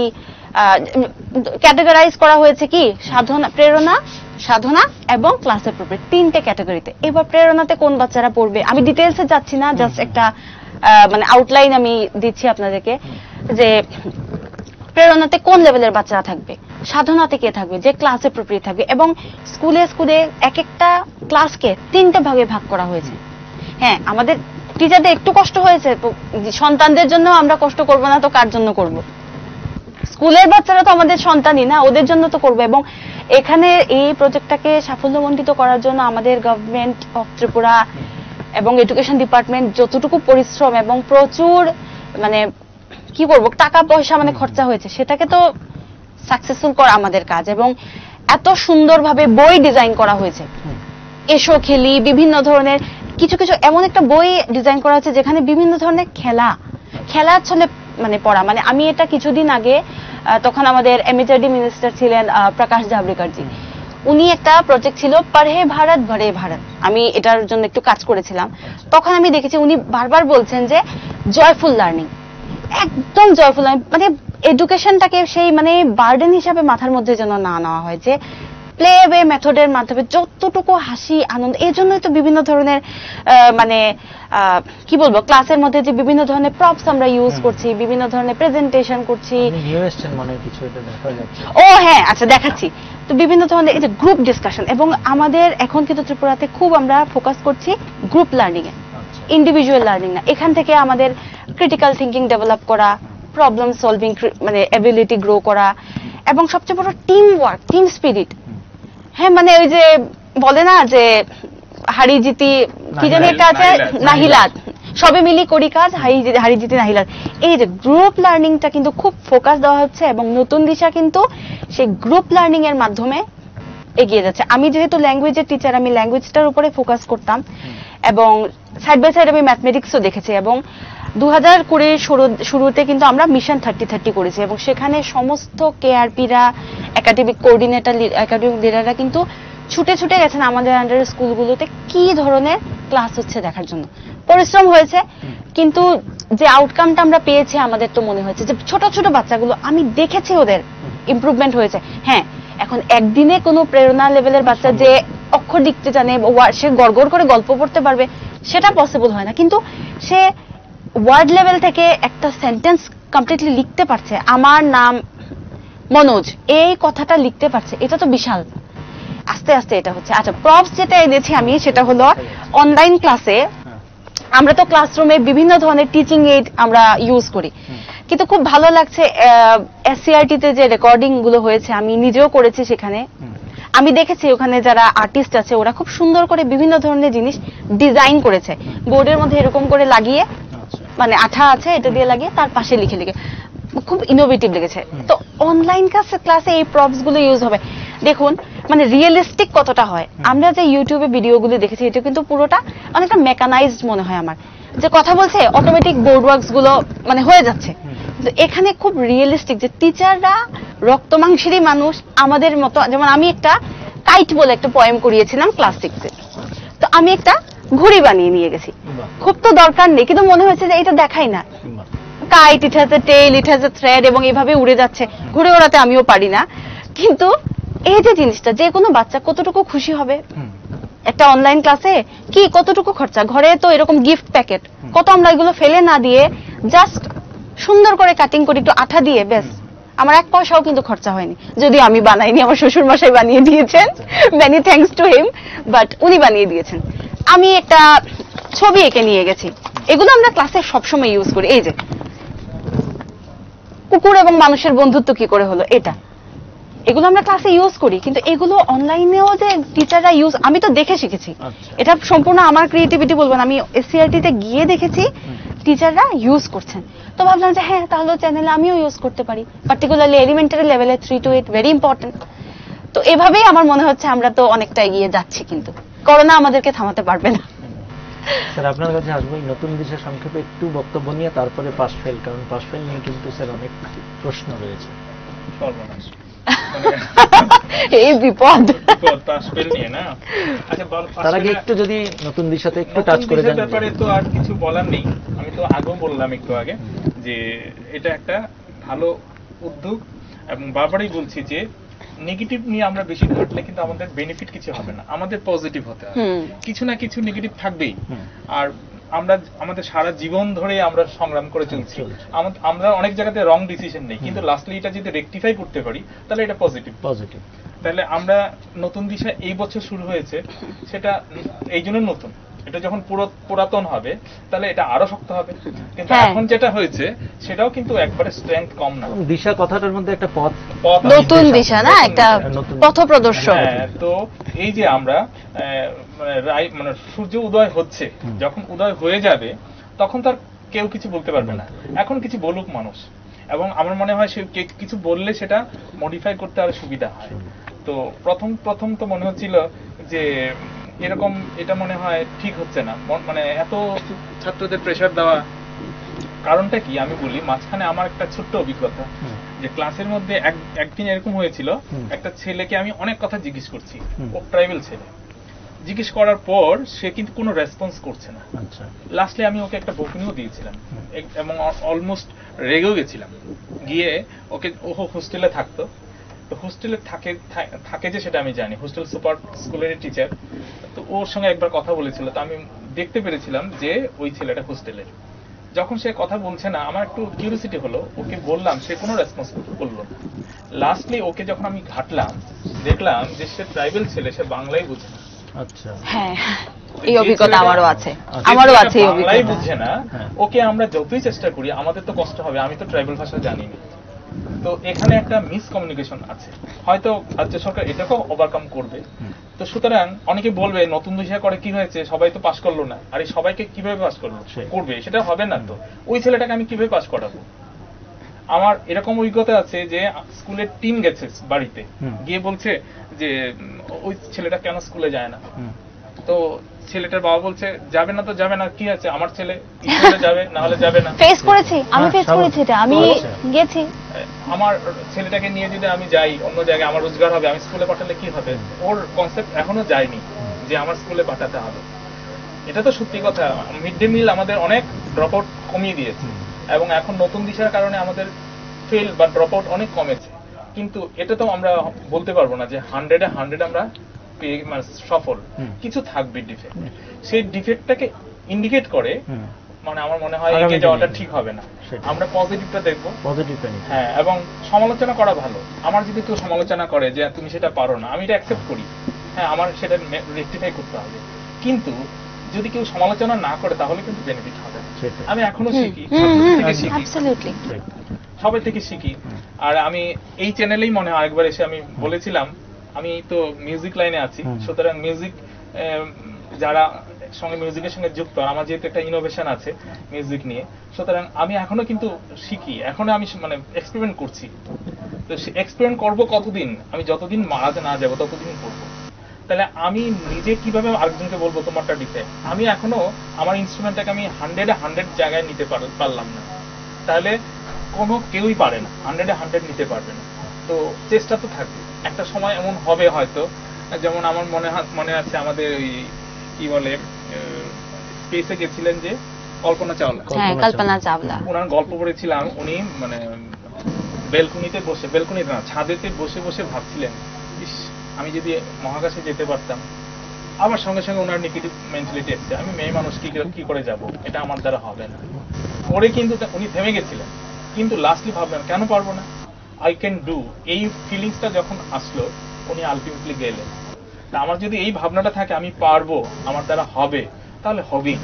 ক্যাটেগরাইজ করা হয়েছে কি প্রেরণা, সাধনা এবং ক্লাস অ্যাপ্রোপ্রিয়েট, 3টে ক্যাটাগরিতে। এবার প্রেরণাতে কোন বাচ্চারা পড়বে, আমি ডিটেলসে যাচ্ছি না, জাস্ট একটা মানে আউটলাইন আমি দিচ্ছি আপনাদেরকে যে প্রেরণাতে কোন লেভেলের বাচ্চারা থাকবে, সাধনাতে কে থাকবে, যে ক্লাস অ্যাপ্রোপ্রিয়েট থাকবে, এবং স্কুলে স্কুলে এক একটা ক্লাসকে 3টে ভাগে ভাগ করা হয়েছে। হ্যাঁ, আমাদের টিচারদের একটু কষ্ট হয়েছে, সন্তানদের জন্য আমরা কষ্ট করব না তো কার জন্য করব? স্কুলের বাচ্চারা তো আমাদের সন্তানই না, ওদের জন্য তো করবো। এবং এখানে এই প্রজেক্টটাকে সাফল্যমণ্ডিত করার জন্য আমাদের গভর্নমেন্ট অফ ত্রিপুরা এবং এডুকেশন ডিপার্টমেন্ট যতটুকু পরিশ্রম এবং প্রচুর মানে কি বলবো টাকা পয়সা মানে খরচা হয়েছে, সেটাকে তো সাকসেসফুল করা আমাদের কাজ। এবং এত সুন্দরভাবে বই ডিজাইন করা হয়েছে, এসো খেলি, বিভিন্ন ধরনের কিছু কিছু এমন একটা বই ডিজাইন করা আছে যেখানে বিভিন্ন ধরনের খেলা ছলে মানে পড়া। মানে আমি এটা কিছুদিন আগে, তখন আমাদের এমএচআরডি মিনিস্টার ছিলেন প্রকাশ জাভড়েকরজি, উনি একটা প্রজেক্ট ছিল পড়হে ভারত ভরে ভারত, আমি এটার জন্য একটু কাজ করেছিলাম। তখন আমি দেখেছি উনি বারবার বলছেন যে জয়ফুল লার্নিং, একদম জয়ফুল লার্নিং, মানে এডুকেশনটাকে সেই মানে বার্ডেন হিসাবে মাথার মধ্যে যেন না নেওয়া হয়, যে প্লে ওয়ে মেথডের মাধ্যমে যতটুকু হাসি আনন্দ। এই জন্যই তো বিভিন্ন ধরনের মানে কি বলবো, ক্লাসের মধ্যে যে বিভিন্ন ধরনের প্রপস আমরা ইউজ করছি, বিভিন্ন ধরনের প্রেজেন্টেশন করছি। ও হ্যাঁ, আচ্ছা দেখাচ্ছি। তো বিভিন্ন ধরনের এই যে গ্রুপ ডিসকাশন, এবং আমাদের এখন কিন্তু ত্রিপুরাতে খুব আমরা ফোকাস করছি গ্রুপ লার্নিং এ, ইন্ডিভিজুয়াল লার্নিং না। এখান থেকে আমাদের ক্রিটিক্যাল থিঙ্কিং ডেভেলপ করা, প্রবলেম সলভিং মানে এবিলিটি গ্রো করা, এবং সবচেয়ে বড় টিম ওয়ার্ক, টিম স্পিরিট। হ্যাঁ, মানে ওই যে বলে না যে হারি জিতি কি জানি একটা আছে, নাহিলাত, সবে মিলি করি কাজ, হারি জিতি নাহিলাত। এই যে গ্রুপ লার্নিংটা কিন্তু খুব ফোকাস দেওয়া হচ্ছে, এবং নতুন দিশা কিন্তু সেই গ্রুপ লার্নিং এর মাধ্যমে এগিয়ে যাচ্ছে। আমি যেহেতু ল্যাঙ্গুয়েজের টিচার, আমি ল্যাঙ্গুয়েজটার উপরে ফোকাস করতাম, এবং সাইড বাই সাইড আমি ম্যাথমেটিক্সও দেখেছি। এবং 2020 শুরুতে কিন্তু আমরা মিশন 30-30 করেছি, এবং সেখানে সমস্ত কেআরপিরা, একাডেমিক কোঅর্ডিনেটর, একাডেমিক লিডাররা কিন্তু ছুটে ছুটে গেছেন আমাদের আন্ডারের স্কুলগুলোতে কি ধরনের ক্লাস হচ্ছে দেখার জন্য। পরিশ্রম হয়েছে, কিন্তু যে আউটকামটা আমরা পেয়েছি, আমাদের তো মনে হয়েছে যে ছোট ছোট বাচ্চাগুলো, আমি দেখেছি ওদের ইমপ্রুভমেন্ট হয়েছে। হ্যাঁ, এখন একদিনে কোনো প্রেরণা লেভেলের বাচ্চা যে অক্ষর লিখতে জানে, সে গড়গড় করে গল্প পড়তে পারবে, সেটা পসিবল হয় না, কিন্তু সে ওয়ার্ড লেভেল থেকে একটা সেন্টেন্স কমপ্লিটলি লিখতে পারছে, আমার নাম মনোজ, এই কথাটা লিখতে পারছে, এটা তো বিশাল। আস্তে আস্তে এটা হচ্ছে। আচ্ছা, প্রপস যেটা এনেছি আমি, সেটা হলো অনলাইন ক্লাসে আমরা তো ক্লাসরুমে বিভিন্ন ধরনের টিচিং এইড আমরা ইউজ করি, কিন্তু খুব ভালো লাগছে এসসিআরটি-তে যে রেকর্ডিং গুলো হয়েছে, আমি নিজেও করেছি সেখানে। আমি দেখেছি ওখানে যারা আর্টিস্ট আছে, ওরা খুব সুন্দর করে বিভিন্ন ধরনের জিনিস ডিজাইন করেছে, বোর্ডের মধ্যে এরকম করে লাগিয়ে, মানে আঠা আছে, এটা দিয়ে লাগিয়ে তার পাশে লিখে লিখে, খুব ইনোভেটিভ লেগেছে। তো অনলাইন ক্লাসে এই প্রপস গুলো ইউজ হবে। দেখুন মানে রিয়েলিস্টিক কতটা হয়। আমরা যে ইউটিউবে ভিডিওগুলো দেখেছি, এটা কিন্তু পুরোটা অনেকটা মেকানাইজড মনে হয় আমার, যে কথা বলছে অটোমেটিক বোর্ড ওয়ার্কস গুলো মানে হয়ে যাচ্ছে। কিন্তু এখানে খুব রিয়েলিস্টিক, যে টিচাররা রক্ত মাংসেরই মানুষ আমাদের মতো। যেমন আমি একটা কাইট বলে একটা পোয়েম করিয়েছিলাম ক্লাস 6-এ, তো আমি একটা ঘুড়ি বানিয়ে নিয়ে গেছি। খুব তো দরকার নেই, কিন্তু মনে হয়েছে যে এটা দেখাই না, kite, it has a tail, it has a thread, এবং এইভাবে উড়ে যাচ্ছে। ঘুরে ওড়াতে আমিও পারি না, কিন্তু এই যে জিনিসটা, যে কোনো বাচ্চা কতটুকু খুশি হবে একটা অনলাইন ক্লাসে, কি কতটুকু খরচা, ঘরে তো এরকম গিফট প্যাকেট কত, আমরা এগুলো ফেলে না দিয়ে জাস্ট সুন্দর করে কাটিং করে একটু আঠা দিয়ে, বেশ, আমার 1 পয়সাও কিন্তু খরচা হয়নি। যদিও আমি বানাইনি, আমার শ্বশুর মশাই বানিয়ে দিয়েছেন, many thanks to him, but উনি বানিয়ে দিয়েছেন। আমি একটা ছবি এঁকে নিয়ে গেছি, এগুলো আমরা ক্লাসে সবসময় ইউজ করি। এই যে কুকুর এবং মানুষের বন্ধুত্ব কি করে হলো, এটা, এগুলো আমরা ক্লাসে ইউজ করি, কিন্তু এগুলো অনলাইনেও যে টিচাররা ইউজ, আমি তো দেখে শিখেছি। এটা সম্পূর্ণ আমার ক্রিয়েটিভিটি বলবো না, আমি এসসিআরটি-তে গিয়ে দেখেছি টিচাররা ইউজ করছেন। তো ভাবলাম যে হ্যাঁ, তাহলে চ্যানেলে আমিও ইউজ করতে পারি, পার্টিকুলারলি এলিমেন্টারি লেভেলে 3 to 8 ভেরি ইম্পর্টেন্ট। তো এভাবেই আমার মনে হচ্ছে আমরা তো অনেকটা এগিয়ে যাচ্ছি, কিন্তু করোনা আমাদেরকে থামাতে পারবে না। স্যার, আপনার কাছে আসবো নতুন দিশা সংক্ষেপে একটু বক্তব্য নিয়ে, তারপরে পাস ফেল, কারণ পাস ফেল নিয়ে কিন্তু স্যার অনেক প্রশ্ন রয়েছে। এই বিপদ পাস ফেল নিয়ে না। আচ্ছা, তার আগে একটু যদি নতুন দিশাতে একটু টাচ করে দেন। ব্যাপারে তো আর কিছু বলার নেই, আমি তো আগেও বললাম একটু আগে যে এটা একটা ভালো উদ্যোগ, এবং বারবারই বলছি যে নেগেটিভ নিয়ে আমরা বেশি ঘাটলে কিন্তু আমাদের বেনিফিট কিছু হবে না, আমাদের পজিটিভ হতে হবে। কিছু না কিছু নেগেটিভ থাকবেই, আর আমরা আমাদের সারা জীবন ধরে আমরা সংগ্রাম করে চলছি, আমরা অনেক জায়গাতে রং ডিসিশন নেই, কিন্তু লাস্টলি এটা যদি রেকটিফাই করতে পারি তাহলে এটা পজিটিভ। তাহলে আমরা নতুন দিশা এই বছর শুরু হয়েছে, সেটা এই জন্য নতুন, এটা যখন পুরাতন হবে তাহলে এটা আরো শক্ত হবে, কিন্তু এখন যেটা হয়েছে সেটাও কিন্তু একবারে স্ট্রেংথ কম না। দিশা কথাটার মধ্যে একটা পথ, নতুন দিশা না, একটা পথ প্রদর্শন। তো এই যে আমরা মানে সূর্য উদয় হচ্ছে, যখন উদয় হয়ে যাবে তখন তার কেউ কিছু বলতে পারবে না, এখন কিছু বলুক মানুষ, এবং আমার মনে হয় সে কিছু বললে সেটা মডিফাই করতে আরো সুবিধা হয়। তো প্রথম তো মনে হচ্ছিল যে এরকম এটা মনে হয় ঠিক হচ্ছে না। মানে এত ছাত্রদের প্রেশার দেওয়া কারণটা কি আমি বলি। মাঝখানে আমার একটা ছোট্ট অভিজ্ঞতা, যে ক্লাসের মধ্যে একদিন এরকম হয়েছিল, একটা ছেলেকে আমি অনেক কথা জিজ্ঞেস করছি, ও ট্রাইবাল ছেলে, জিজ্ঞেস করার পর সে কিন্তু কোনো রেসপন্স করছে না। লাস্টলি আমি ওকে একটা বকুনিও দিয়েছিলাম এবং অলমোস্ট রেগেও গেছিলাম। গিয়ে ওকে, ও হোস্টেলে থাকতো, তো হোস্টেলে থাকে যে সেটা আমি জানি, হোস্টেল সুপার স্কুলের টিচার, তো ওর সঙ্গে একবার কথা বলেছিল, তো আমি দেখতে পেরেছিলাম যে ওই ছেলেটা হোস্টেলের। যখন সে কথা বলছে না, আমার একটু কিউরিওসিটি হলো, ওকে বললাম, সে কোনো রেসপন্স করলো না। লাস্টলি ওকে যখন আমি ঘাটলাম, দেখলাম যে সে ট্রাইবাল ছেলে, সে বাংলাই বুঝে না। আচ্ছা, হ্যাঁ, এই অভিজ্ঞতা আমারও আছে, আমারও আছে এই অভিজ্ঞতা। বাংলাই বুঝে না, ওকে আমরা যতই চেষ্টা করি আমাদের তো কষ্ট হবে, আমি তো ট্রাইবাল ভাষা জানি না। তো এখানে একটা মিসকমিউনিকেশন আছে, হয়তো রাজ্য সরকার এটাকেও ওভারকাম করবে। তো সুতরাং অনেকে বলবে নতুন বিষয় করে কি হয়েছে, সবাই তো পাশ করলো না, আর এই সবাইকে কিভাবে পাশ করবে, সেটা হবে না। তো ওই ছেলেটাকে আমি কিভাবে পাশ করাবো? আমার এরকম অভিজ্ঞতা আছে যে স্কুলের টিম গেছে বাড়িতে, গিয়ে বলছে যে ওই ছেলেটা কেন স্কুলে যায় না। তো ছেলেটার বাবা বলছে যাবে না তো যাবে না, কি আছে, আমার ছেলে স্কুলে যাবে, না হলে যাবে না। ফেস করেছি, আমি ফেস করেছি এটা, আমি গেছি। আমার ছেলেটাকে নিয়ে যদি আমি যাই অন্য জায়গায়, আমার রোজগার হবে, আমি স্কুলে পাঠালে কি হবে? ওর কনসেপ্ট এখনো যায়নি যে আমার স্কুলে পাঠাতে হবে। এটা তো সত্যি কথা। মিড ডে মিল আমাদের অনেক ড্রপ আউট কমিয়ে দিয়েছে, এবং এখন নতুন দিশার কারণে আমাদের ফেল বা ড্রপ আউট অনেক কমেছে। কিন্তু এটা তো আমরা বলতে পারবো না যে 100-এ 100 আমরা মানে সফল। কিছু থাকবে ডিফেক্ট, সেই ডিফেক্টটাকে ইন্ডিকেট করে, মানে আমার মনে হয় এগিয়ে যাওয়াটা ঠিক হবে না। আমরা পজিটিভটা দেখবো, হ্যাঁ, এবং সমালোচনা করা ভালো। আমার যদি কেউ সমালোচনা করে যে তুমি সেটা পারো না, আমি এটা অ্যাকসেপ্ট করি, হ্যাঁ, আমার সেটা রেকটিফাই করতে হবে। কিন্তু যদি কেউ সমালোচনা না করে তাহলে কিন্তু বেনিফিট হবে। আমি এখনো শিখি, সবাই থেকে শিখি। আর আমি এই চ্যানেলেই মনে হয় আরেকবার এসে আমি বলেছিলাম, আমি তো মিউজিক লাইনে আছি, সুতরাং মিউজিক যারা সঙ্গে মিউজিকের সঙ্গে যুক্ত, আর আমার যেহেতু একটা ইনোভেশন আছে মিউজিক নিয়ে, সুতরাং আমি এখনো কিন্তু শিখি, এখনো আমি মানে এক্সপেরিমেন্ট করছি। তো এক্সপেরিমেন্ট করবো কতদিন? আমি যতদিন মারাতে না যাবো ততদিন করবো। তাহলে আমি নিজে কিভাবে আরেকজনকে বলবো তোমারটা ডিফেক্ট? আমি এখনো আমার ইনস্ট্রুমেন্টটাকে আমি 100-এ 100 জায়গায় নিতে পারলাম না, তাহলে কোনো কেউই পারে না, 100-এ 100 নিতে পারবে না। তো চেষ্টা তো থাকবে। একটা সময় এমন হবে হয়তো, যেমন আমার মনে আছে আমাদের ওই কি বলে স্পেসে গেছিলেন যে কল্পনা চাওলা, ওনার গল্প পড়েছিলাম। উনি মানে বেলকুনিতে বসে, বেলকুনিতে না, ছাদেতে বসে বসে ভাবছিলেন, ইস আমি যদি মহাকাশে যেতে পারতাম। আবার সঙ্গে সঙ্গে ওনার নেগেটিভ মেন্টালিটি এসছে, আমি মেয়ে মানুষ কি করে যাব, এটা আমার দ্বারা হবে না। পরে কিন্তু উনি থেমে গেছিলেন, কিন্তু লাস্টলি ভাবলেন কেন পারবো না, আই ক্যান ডু। এই ফিলিংসটা যখন আসলো, উনি আলটিমেটলি গেলেন। তা আমার যদি এই ভাবনাটা থাকে আমি পারবো, আমার দ্বারা হবে, তাহলে হবেই।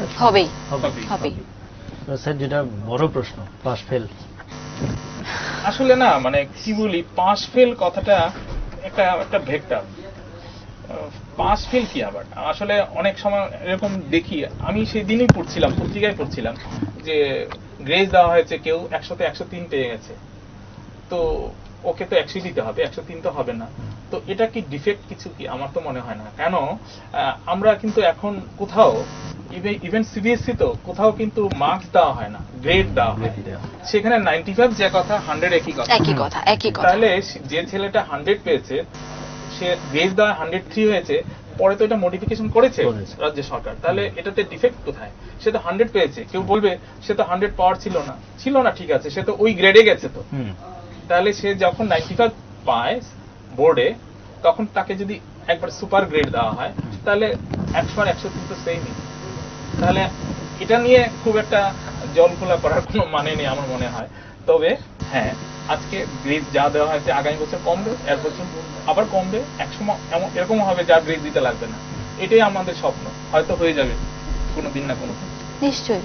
স্যার, যেটা বড় প্রশ্ন, পাস ফেল, আসলে না মানে কি বলি, পাস ফেল কথাটা একটা ভেক্টর। পাস ফেল কি আবার? আসলে অনেক সময় এরকম দেখি, আমি সেই দিনই পড়ছিলাম, পত্রিকায় পড়ছিলাম যে গ্রেস দেওয়া হয়েছে, কেউ 100-তে 103 পেয়ে গেছে, তো ওকে তো 100 দিতে হবে, 103 তো হবে না। তো এটা কি ডিফেক্ট কিছু কি? আমার তো মনে হয় না। কেন আমরা কিন্তু এখন কোথাও, ইভেন সিবিএসসি তো কোথাও কিন্তু মার্কস দেওয়া হয় না, গ্রেড দেওয়া হয়। সেখানে 95 যে কথা, 100 একই কথা। তাহলে যে ছেলেটা 100 পেয়েছে, সে গ্রেড দেওয়া 103 হয়েছে, পরে তো এটা মডিফিকেশন করেছে রাজ্য সরকার, তাহলে এটাতে ডিফেক্ট কোথায়? সে তো 100 পেয়েছে, কেউ বলবে সে তো 100 পাওয়ার ছিল না, ঠিক আছে, সে তো ওই গ্রেডে গেছে। তো তাহলে সে যখন 95 পায় বোর্ডে, তখন তাকে যদি একবার সুপার গ্রেড দেওয়া হয়, তাহলে 100 আর 103 তো সেমই। তাহলে এটা নিয়ে খুব একটা জল খোলা করার কোনো মানে নেই আমার মনে হয়। তবে হ্যাঁ, আজকে গ্রেড যা দেওয়া হয়েছে, আগামী বছর কমবে, এর বছর আবার কমবে, একসময় এরকম হবে যা গ্রেড দিতে লাগবে না। এটাই আমাদের স্বপ্ন, হয়তো হয়ে যাবে কোনোদিন না কোনোদিন। নিশ্চয়ই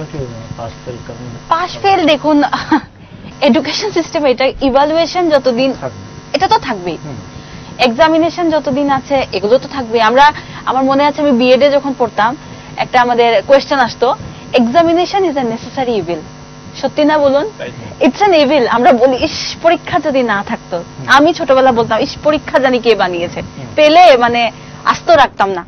পাস ফেল দেখুন, এডুকেশন সিস্টেম এটা ইভালুয়েশন যতদিন, এটা তো থাকবেই, এক্সামিনেশন যতদিন আছে এগুলো তো থাকবে। আমার মনে আছে আমি বিএডে যখন পড়তাম, একটা আমাদের কোয়েশ্চেন আসতো, examination is a necessary evil. সত্যি না বলুন? It's an evil. আমরা বলি ইস পরীক্ষা যদি না থাকতো, আমি ছোটবেলা বলতাম ইস পরীক্ষা জানি কে বানিয়েছে, পেলে মানে আস্ত রাখতাম না।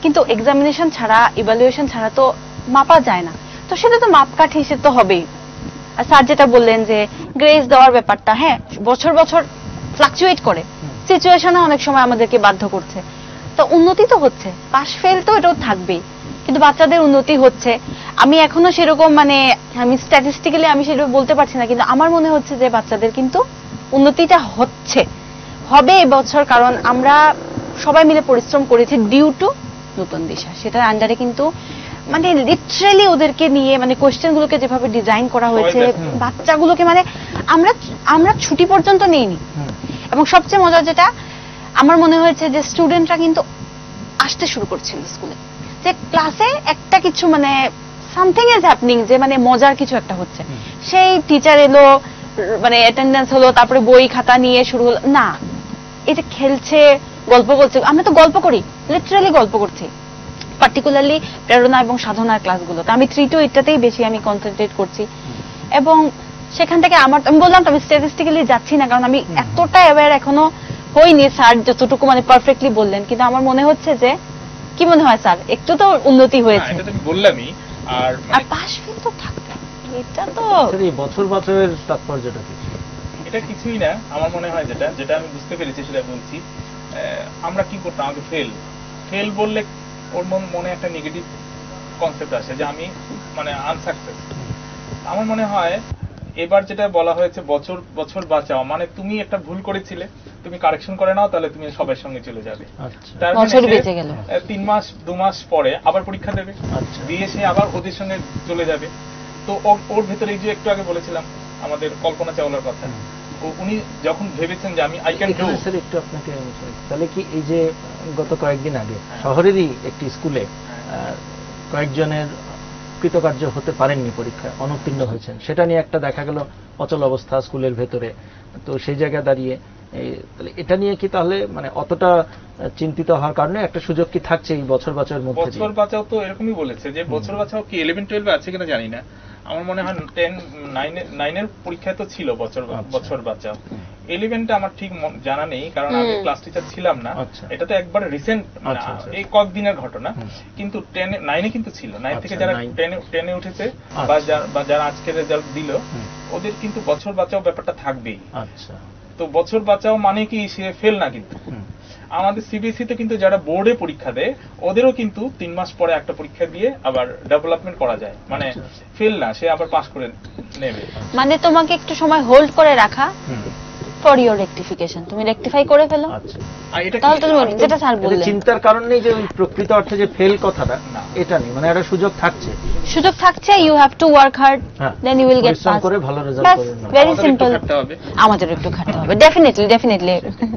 কিন্তু এক্সামিনেশন ছাড়া, ইভালুয়েশন ছাড়া তো মাপা যায় না। তো সেটা তো মাপকাঠি হিসেবে তো হবেই। স্যার যেটা বললেন যে গ্রেস দেওয়ার ব্যাপারটা, হ্যাঁ বছর বছর ফ্লাকচুয়েট করে, সিচুয়েশনে অনেক সময় আমাদেরকে বাধ্য করছে। তো উন্নতি তো হচ্ছে, পাস ফেল তো এটাও থাকবেই, কিন্তু বাচ্চাদের উন্নতি হচ্ছে। আমি এখনো সেরকম মানে আমি স্ট্যাটিস্টিক্যালি আমি সেটা বলতে পারছি না, কিন্তু আমার মনে হচ্ছে যে বাচ্চাদের কিন্তু উন্নতিটা হচ্ছে, হবে এবছর। কারণ আমরা সবাই মিলে পরিশ্রম করেছি ডিউ টু নতুন দিশা। সেটার আন্ডারে কিন্তু মানে লিটারালি ওদেরকে নিয়ে মানে কোয়েশ্চেন গুলোকে যেভাবে ডিজাইন করা হয়েছে, বাচ্চাগুলোকে মানে আমরা ছুটি পর্যন্ত নেইনি। এবং সবচেয়ে মজার যেটা আমার মনে হয়েছে যে স্টুডেন্টরা কিন্তু আসতে শুরু করছিল স্কুলে, যে ক্লাসে একটা কিছু মানে সামথিং ইজ হ্যাপনিং, যে মানে মজার কিছু একটা হচ্ছে। সেই টিচার এলো, মানে অ্যাটেন্ডেন্স হলো, তারপরে বই খাতা নিয়ে শুরু হলো না, এই যে খেলছে, গল্প বলছে। আমরা তো গল্প করি, লিটারালি গল্প করছি, পার্টিকুলারলি প্রেরণা এবং সাধনার ক্লাসগুলোতে। আমি 3 to 8টাতেই বেশি আমি কনসেন্ট্রেট করছি। এবং সেখান থেকে আমি বললাম তো আমি স্ট্যাটিস্টিক্যালি যাচ্ছি না, কারণ আমি এতটা অ্যাওয়্যার এখনো হইনি। স্যার যতটুকু মানে পারফেক্টলি বললেন, কিন্তু আমার মনে হচ্ছে যে, কি মনে হয় স্যার, একটু তো উন্নতি হয়েছে। এটা তো বললামই। আর পাস ফেল তো থাকবে, এটা তো বছর বছরের তাৎপর্যটা কি? এটা কিছুই না, আমার মনে হয় যেটা যেটা আমি বুঝতে পেরেছি সেটা বলছি। আমরা কি করতাম, আগে ফেল বললে ওর মনে একটা নেগেটিভ কনসেপ্ট আসে যে আমি মানে আনসাকসেস। আমার মনে হয় এবার যেটা বলা হয়েছে বছর বছর বাঁচাও, মানে তুমি একটা ভুল করেছিলে, তুমি কারেকশন করে নাও, তাহলে তুমি সবার সঙ্গে চলে যাবে। তার মানে 3 মাস 2 মাস পরে আবার পরীক্ষা দেবে, দিয়ে সে আবার ওদের সঙ্গে চলে যাবে। তো ওর ভেতরে যে একটু আগে বলেছিলাম আমাদের কল্পনা চাওলার কথা, উনি যখন ভেবেছেন যে আমি আই ক্যান ডু। স্যার একটু আপনাকে তাহলে কি এই যে গত কয়েকদিন আগে শহরেরই একটি স্কুলে কয়েকজনের কৃতকার্য হতে পারেননি, পরীক্ষায় অনুত্তীর্ণ হয়েছেন, সেটা নিয়ে একটা দেখা গেল অচল অবস্থা স্কুলের ভেতরে। তো সেই জায়গায় দাঁড়িয়ে এটা নিয়ে কি তাহলে মানে অতটা চিন্তিত হওয়ার কারণে একটা সুযোগ কি থাকছে এই বছর বাঁচাওয়ার মধ্যে? বছর বাঁচাও তো এরকমই বলেছে যে বছর বাঁচাও কি 11-12 আছে কিনা জানি না, আমার মনে হয় 9-এর পরীক্ষায় তো ছিল বছর বাঁচাও। 11টা আমার ঠিক জানা নেই, কারণ আমি ক্লাস টিচার ছিলাম না। এটা তো একবার রিসেন্ট এই কয়েকদিনের ঘটনা। কিন্তু 9-এ কিন্তু ছিল, 9 থেকে যারা 10-এ উঠেছে বা যারা আজকে রেজাল্ট দিল, ওদের কিন্তু বছর বাঁচাও ব্যাপারটা থাকবেই। আচ্ছা, তো বছর বাঁচাও মানে কি সে ফেল না, কিন্তু আমাদের সিবিএসই তে কিন্তু যারা বোর্ডে পরীক্ষা দেয় ওদেরও কিন্তু 3 মাস পরে একটা পরীক্ষা দিয়ে আবার ডেভেলপমেন্ট করা যায়, মানে ফেল না, সে আবার পাস করে নেবে। মানে তোমাকে একটু সময় হোল্ড করে রাখা ফর ইওর রেকটিফিকেশন, তুমি রেকটিফাই করে ফেলো। আচ্ছা, তাহলে তুমি যেটা স্যার বললেন চিন্তার কারণ নেই যে প্রকৃত অর্থে যে ফেল কথাটা এটা নেই, মানে একটা সুযোগ থাকছে, you have to work hard, then you will get pass করে ভালো রেজাল্ট করবেন। ভেরি সিম্পল, আমাদের একটু খাটতে হবে, ডেফিনেটলি।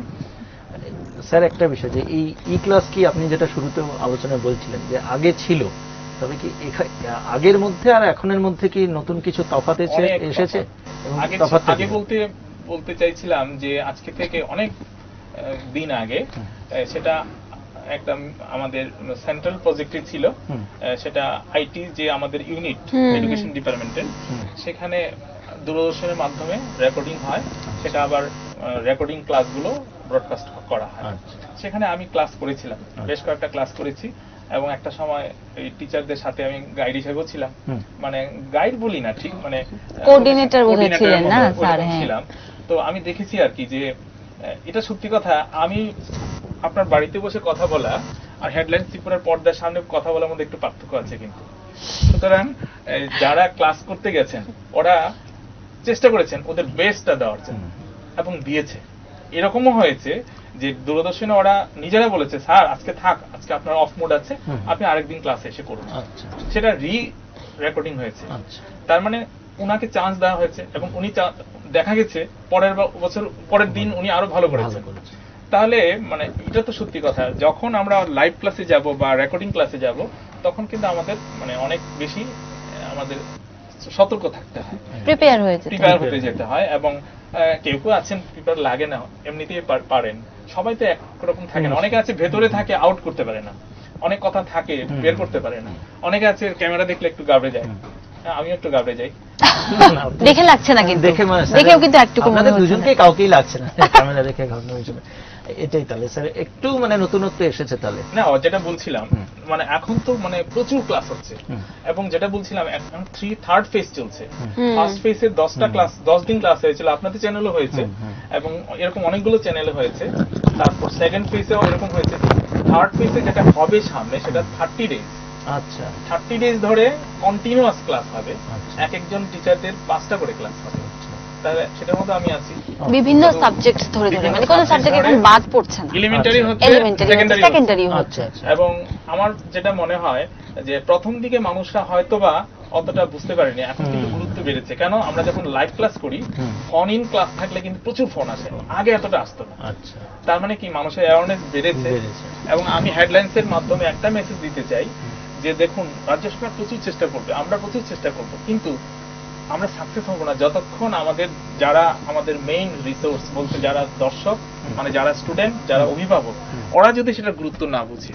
স্যার একটা বিষয় যে এই ই ক্লাস কি আপনি যেটা শুরুতে আলোচনায় বলছিলেন যে আগে ছিল, তবে কি আগের মধ্যে আর এখনের মধ্যে কি নতুন কিছু তফাৎ এসেছে? আগে বলতে চাইছিলাম যে আজকে থেকে অনেক দিন আগে সেটা একটা আমাদের সেন্ট্রাল প্রজেক্টে ছিল, সেটা আইটি যে আমাদের ইউনিট এডুকেশন ডিপার্টমেন্টের, সেখানে দূরদর্শনের মাধ্যমে রেকর্ডিং হয়, সেটা আবার রেকর্ডিং ক্লাসগুলো ব্রডকাস্ট করা হয়। সেখানে আমি ক্লাস করেছিলাম, বেশ কয়েকটা ক্লাস করেছি, এবং একটা সময় এই টিচারদের সাথে আমি গাইড হিসেবেও ছিলাম, মানে গাইড বলি না ঠিক, মানে কোঅর্ডিনেটর ছিলেন না স্যার? ছিলাম। তো আমি দেখেছি আর কি যে এটা সত্যি কথা, আমি আপনার বাড়িতে বসে কথা বলা আর হেডলাইন ত্রিপুরার পর্দার সামনে কথা বলার মধ্যে একটু পার্থক্য আছে কিন্তু। সুতরাং যারা ক্লাস করতে গেছেন ওরা চেষ্টা করেছেন ওদের বেস্টটা দেওয়ার জন্য এবং দিয়েছে। এরকমও হয়েছে যে দূরদর্শনে ওরা নিজেরা বলেছে স্যার আজকে থাক, আজকে আপনার অফ মোড আছে, আপনি আরেকদিন ক্লাসে এসে করুন। সেটা রেকর্ডিং হয়েছে, তার মানে উনাকে চান্স দেওয়া হয়েছে এবং উনি দেখা গেছে পরের দিন উনি আরো ভালো করেছেন। তাহলে মানে এটা তো সত্যি কথা, যখন আমরা লাইভ ক্লাসে যাব বা রেকর্ডিং ক্লাসে যাব তখন কিন্তু আমাদের মানে অনেক বেশি আমাদের সতর্ক থাকতে হয়, প্রিপেয়ার হতে যেতে হয়। এবং কেউ কেউ আছেন প্রিপেয়ার লাগে না, এমনিতেই পারেন, সবাই তো একরকম থাকে না। অনেকে আছে ভেতরে থাকে, আউট করতে পারে না, অনেক কথা থাকে বের করতে পারে না, অনেকে আছে ক্যামেরা দেখলে একটু গাবড়ে যায়, আমিও একটু গাবড়ে যাই। দেখে লাগছে না, কিন্তু দেখেও কিন্তু একটু আপনাদের দুজনকে কাউকেই লাগছে না ক্যামেরা দেখে ঘটনা। এটাই তাহলে স্যার একটু মানে নতুনত্ব এসেছে তাহলে। না, যেটা বলছিলাম মানে এখন তো মানে প্রচুর ক্লাস হচ্ছে, এবং যেটা বলছিলাম এখন থার্ড ফেজ চলছে। ফার্স্ট ফেজে 10টা ক্লাস 10 দিন ক্লাস হয়েছিল, আপনাদের চ্যানেলও হয়েছে এবং এরকম অনেকগুলো চ্যানেলে হয়েছে। তারপর সেকেন্ড ফেজেও এরকম হয়েছে। থার্ড ফেজে যেটা হবে সামনে সেটা 30 ডেজ। আচ্ছা, 30 ডেজ ধরে কন্টিনিউয়াস ক্লাস হবে, এক একজন টিচারদের 5টা করে ক্লাস হবে। তাহলে সেটার মধ্যে আমি আছি বিভিন্ন সাবজেক্ট ধরে ধরে, মানে কোন সাবজেক্ট এখন বাদ পড়ছে না। এলিমেন্টারি হচ্ছে, সেকেন্ডারি হচ্ছে। এবং আমার যেটা মনে হয় যে প্রথম দিকে মানুষরা হয়তোবা অতটা বুঝতে পারেনি, এখন কিন্তু গুরুত্ব বেড়েছে। কেন, আমরা যখন লাইভ ক্লাস করি ফোন ইন ক্লাস থাকলে কিন্তু প্রচুর ফোন আসে, আগে এতটা আসতো না। আচ্ছা, তার মানে কি মানুষের অ্যাওয়ারনেস বেড়েছে। এবং আমি হেডলাইন্স এর মাধ্যমে একটা মেসেজ দিতে চাই যে দেখুন, রাজ্য সরকার প্রচুর চেষ্টা করবে, আমরা প্রচুর চেষ্টা করব, কিন্তু আমরা সাকসেস হব না যতক্ষণ আমাদের যারা আমাদের মেইন রিসোর্স বলতে যারা দর্শক, মানে যারা স্টুডেন্ট, যারা অভিভাবক, ওরা যদি সেটা গুরুত্ব না বুঝে।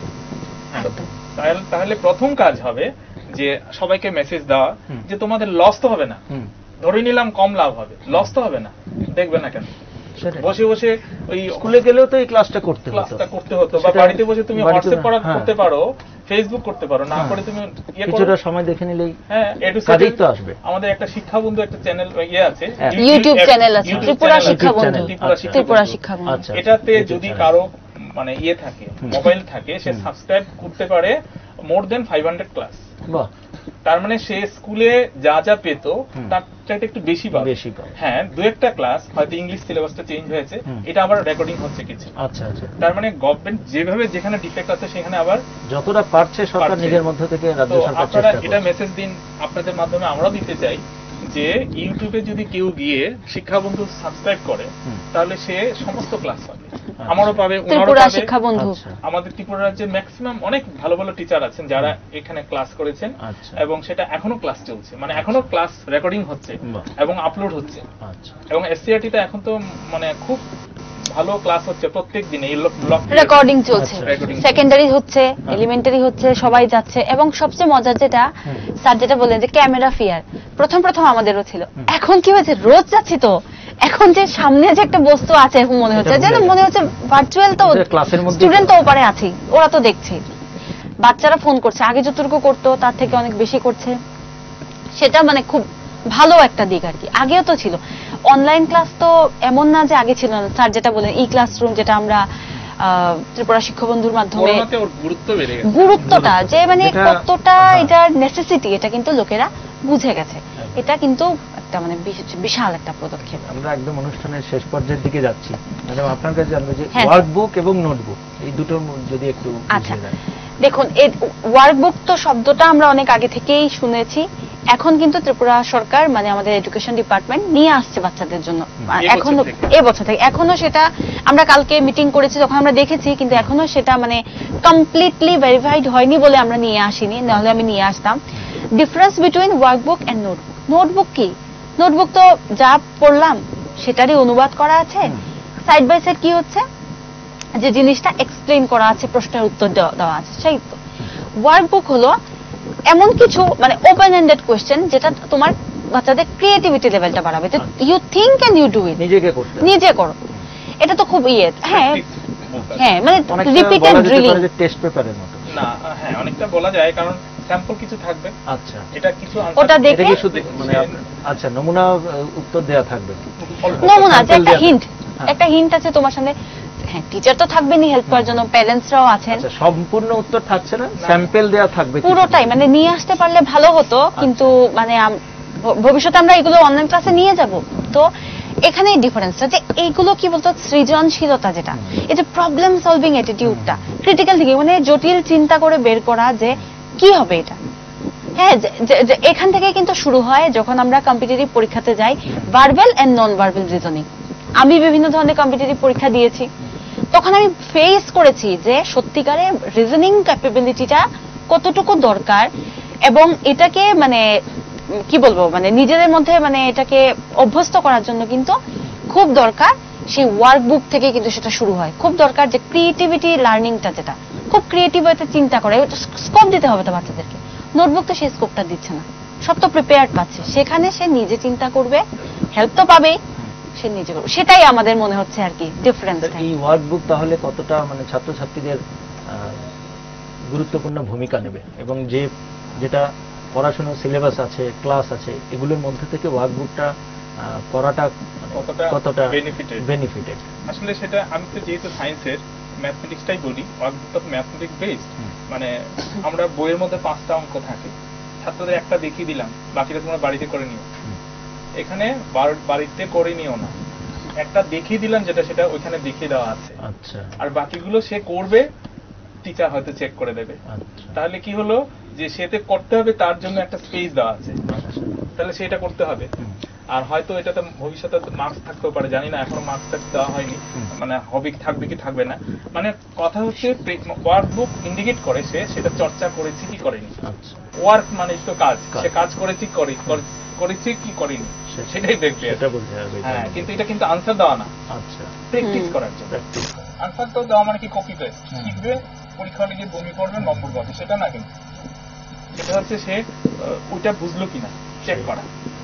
তাহলে প্রথম কাজ হবে যে সবাইকে মেসেজ দেওয়া যে তোমাদের লস তো হবে না, ধরে নিলাম কম লাভ হবে, লস তো হবে না, দেখবে না কেন। বসে বসে ওই স্কুলে গেলেও তো এই ক্লাসটা করতে হতো, বা বাড়িতে বসে তুমি হোয়াটসঅ্যাপ করতে পারো, ফেসবুক করতে পারো, না করে তুমি কিছুটা সময় দেখে নিলেই কাজেই তো আসবে। আমাদের একটা শিক্ষা বন্ধু একটা চ্যানেল আছে, ইউটিউব চ্যানেল আছে, ত্রিপুরা শিক্ষা বন্ধু, ত্রিপুরা শিক্ষা বন্ধু। এটাতে যদি কারো মানে থাকে, মোবাইল থাকে, সে সাবস্ক্রাইব করতে পারে মোর দেন 500 ক্লাস। বাহ, তার মানে সে স্কুলে যা যা পেত তার চাইতে একটু বেশি পাবে। হ্যাঁ, দু একটা ক্লাস হয়তো ইংলিশ সিলেবাসটা চেঞ্জ হয়েছে, এটা আবার রেকর্ডিং হচ্ছে কিছু। আচ্ছা আচ্ছা, তার মানে গভর্নমেন্ট যেভাবে যেখানে ডিফেক্ট আছে সেখানে আবার যতটা পারছে সরকার নিজের মধ্যে থেকে রাজ্য সরকার চেষ্টা করছে। এটা মেসেজ দিন, আপনাদের মাধ্যমে আমরাও দিতে চাই যে ইউটিউবে যদি কেউ গিয়ে শিক্ষা বন্ধু সাবস্ক্রাইব করে তাহলে সে সমস্ত ক্লাস পাবে, আমারও পাবে, ওনারও পাবে। শিক্ষা বন্ধু আমাদের ত্রিপুরা রাজ্যে ম্যাক্সিমাম অনেক ভালো ভালো টিচার আছেন যারা এখানে ক্লাস করেছেন, এবং সেটা এখনো ক্লাস চলছে, মানে এখনো ক্লাস রেকর্ডিং হচ্ছে এবং আপলোড হচ্ছে। এবং এসসিআরটি তে এখন তো মানে খুব ভালো ক্লাস হচ্ছে প্রত্যেক দিনে, রেকর্ডিং চলছে, সেকেন্ডারি হচ্ছে, এলিমেন্টারি হচ্ছে, সবাই যাচ্ছে। এবং সবচেয়ে মজার যেটা স্যার যেটা বললেন যে ক্যামেরা ফিয়ার প্রথম আমাদেরও ছিল, এখন কি হয়েছে রোজ যাচ্ছি তো, এখন যে সামনে যে একটা বস্তু আছে এখন মনে হচ্ছে যেন মনে হচ্ছে ভার্চুয়াল, তো স্টুডেন্ট তো ওপারে আছে, ওরা তো দেখছে। বাচ্চারা ফোন করছে, আগে যতটুকু করতো তার থেকে অনেক বেশি করছে, সেটা মানে খুব ভালো একটা দিক আর কি। আগেও তো ছিল অনলাইন ক্লাস, তো এমন না যে আগে ছিল না। স্যার যেটা বলেন ই ক্লাসরুম, যেটা আমরা ত্রিপুরা শিক্ষা বন্ধুর মাধ্যমে গুরুত্বটা যে মানে কতটা এটার নেসেসিটি, এটা কিন্তু লোকেরা বুঝে গেছে। এটা কিন্তু একটা মানে বিশাল একটা পদক্ষেপ। আমরা একদম অনুষ্ঠানের শেষ পর্যায়ের দিকে যাচ্ছি, ম্যাডাম আপনার কাছে জানবো যে ওয়ার্কবুক এবং নোটবুক এই দুটো যদি একটু। আচ্ছা, দেখুন ওয়ার্কবুক তো শব্দটা আমরা অনেক আগে থেকেই শুনেছি, এখন কিন্তু ত্রিপুরা সরকার মানে আমাদের এডুকেশন ডিপার্টমেন্ট নিয়ে আসছে বাচ্চাদের জন্য, এখনো এবছর থেকে। এখনো সেটা আমরা কালকে মিটিং করেছি তখন আমরা দেখেছি, কিন্তু এখনো সেটা মানে কমপ্লিটলি ভেরিফাইড হয়নি বলে আমরা নিয়ে আসিনি, নাহলে আমি নিয়ে আসতাম। Difference between workbook and notebook. Notebook কি? নোটবুক তো যা পড়লাম সেটারই অনুবাদ করা আছে, সাইড বাই সাইড কি হচ্ছে যে জিনিসটা এক্সপ্লেইন করা আছে, প্রশ্নের উত্তর দেওয়া আছে, সেই তো। ওয়ার্কবুক হলো এমন কিছু মানে ওপেন এন্ডেড কোয়েশ্চেন যেটা তোমার বাচ্চাদের ক্রিয়েটিভিটি লেভেলটা বাড়াবে, you think and you do it, নিজে করো। এটা তো খুব হ্যাঁ মানে রিপিটেড ড্রিলিং, টেস্ট পেপারের মতো না। হ্যাঁ, অনেকটা বলা যায়, কারণ স্যাম্পল কিছু থাকবে। আচ্ছা, এটা কিছু ওটা দেখে মানে আচ্ছা নমুনা উত্তর দেয়া থাকবে, নমুনা যে একটা হিন্ট আছে তোমার সামনে। হ্যাঁ, টিচার তো থাকবেনই হেল্প করার জন্য, প্যারেন্টসরাও আছেন। আচ্ছা, সম্পূর্ণ উত্তর থাকছে না, স্যাম্পল দেয়া থাকবে পুরোটাই, মানে নিয়ে আসতে পারলে ভালো হতো, কিন্তু মানে ভবিষ্যতে আমরা এগুলো অনলাইন ক্লাসে নিয়ে যাব। তো এখানেই ডিফারেন্সটা যে এইগুলো কি বলতো সৃজনশীলতা, যেটা এই যে প্রবলেম সলভিং অ্যাটিটিউডটা, ক্রিটিক্যাল থিঙ্কিং, মানে জটিল চিন্তা করে বের করা যে কি হবে এটা। হ্যাঁ, এখান থেকে কিন্তু শুরু হয় যখন আমরা কম্পিটিটিভ পরীক্ষাতে যাই, verbal and non verbal reasoning. আমি বিভিন্ন ধরনের কম্পিটিটিভ পরীক্ষা দিয়েছি, তখন আমি ফেস করেছি যে সত্যিকারে রিজনিং ক্যাপাবিলিটিটা কতটুকু দরকার, এবং এটাকে মানে কি বলবো মানে নিজেদের মধ্যে মানে এটাকে অভ্যস্ত করার জন্য কিন্তু খুব দরকার সেই ওয়ার্কবুক থেকে কিন্তু সেটা শুরু হয়। খুব দরকার যে ক্রিয়েটিভিটি লার্নিংটা, যেটা খুব ক্রিয়েটিভ হতে চিন্তা করে, স্কোপ দিতে হবে তো বাচ্চাদেরকে। নোটবুক তো সেই স্কোপটা দিচ্ছে না, সব তো প্রিপেয়ার্ড পাচ্ছে, সেখানে সে নিজে চিন্তা করবে, হেল্প তো পাবেই, সে নিজে করবে, সেটাই আমাদের মনে হচ্ছে আর কি ডিফারেন্স। এই ওয়ার্কবুক তাহলে কতটা মানে ছাত্রছাত্রীদের গুরুত্বপূর্ণ ভূমিকা নেবে, এবং যেটা পড়াশোনার সিলেবাস আছে, ক্লাস আছে, এগুলোর মধ্যে থেকে ওয়ার্কবুকটা করাটা কতটা বেনিফিটেড? আসলে সেটা আমি তো যেহেতু সায়েন্সের ম্যাথমেটিক্সটাই বলি, ওয়ার্কবুকটা ম্যাথমেটিক্স বেসড। মানে আমরা বইয়ের মধ্যে 5টা অঙ্ক থাকে, ছাত্রদের একটা দেখিয়ে দিলাম, বাকিটা তোমরা বাড়িতে করে নিও। এখানে বাড়িতে করে নিও না, একটা দেখিয়ে দিলাম যেটা সেটা ওইখানে দেখিয়ে দেওয়া আছে। আচ্ছা। আর বাকিগুলো সে করবে, টিচার হয়তো চেক করে দেবে। তাহলে কি হলো যে সেতে করতে হবে, তার জন্য একটা স্পেস দেওয়া আছে, তাহলে সেটা করতে হবে। আর হয়তো এটাতে ভবিষ্যতে মার্কস থাকতেও পারে, জানি না, এখনো মার্কস দেওয়া হয়নি, মানে হবি থাকবে কি থাকবে না। মানে কথা হচ্ছে ওয়ার্কবুক ইন্ডিকেট করে সে সেটা চর্চা করেছে কি করেনি। ওয়ার্ক মানে তো কাজ, সে কাজ করেছে করেছে কি করেনি সেটাই দেখবে। হ্যাঁ, কিন্তু এটা কিন্তু আনসার দেওয়া না, প্র্যাকটিস করার জন্য। আনসার তো দেওয়া মানে কি কপি পেস্ট, শিখবে, পরীক্ষা লিখে বমি করবে, নম্বর পাবে, সেটা না। কিন্তু এটা হচ্ছে সে ওইটা বুঝলো কিনা চেক করা।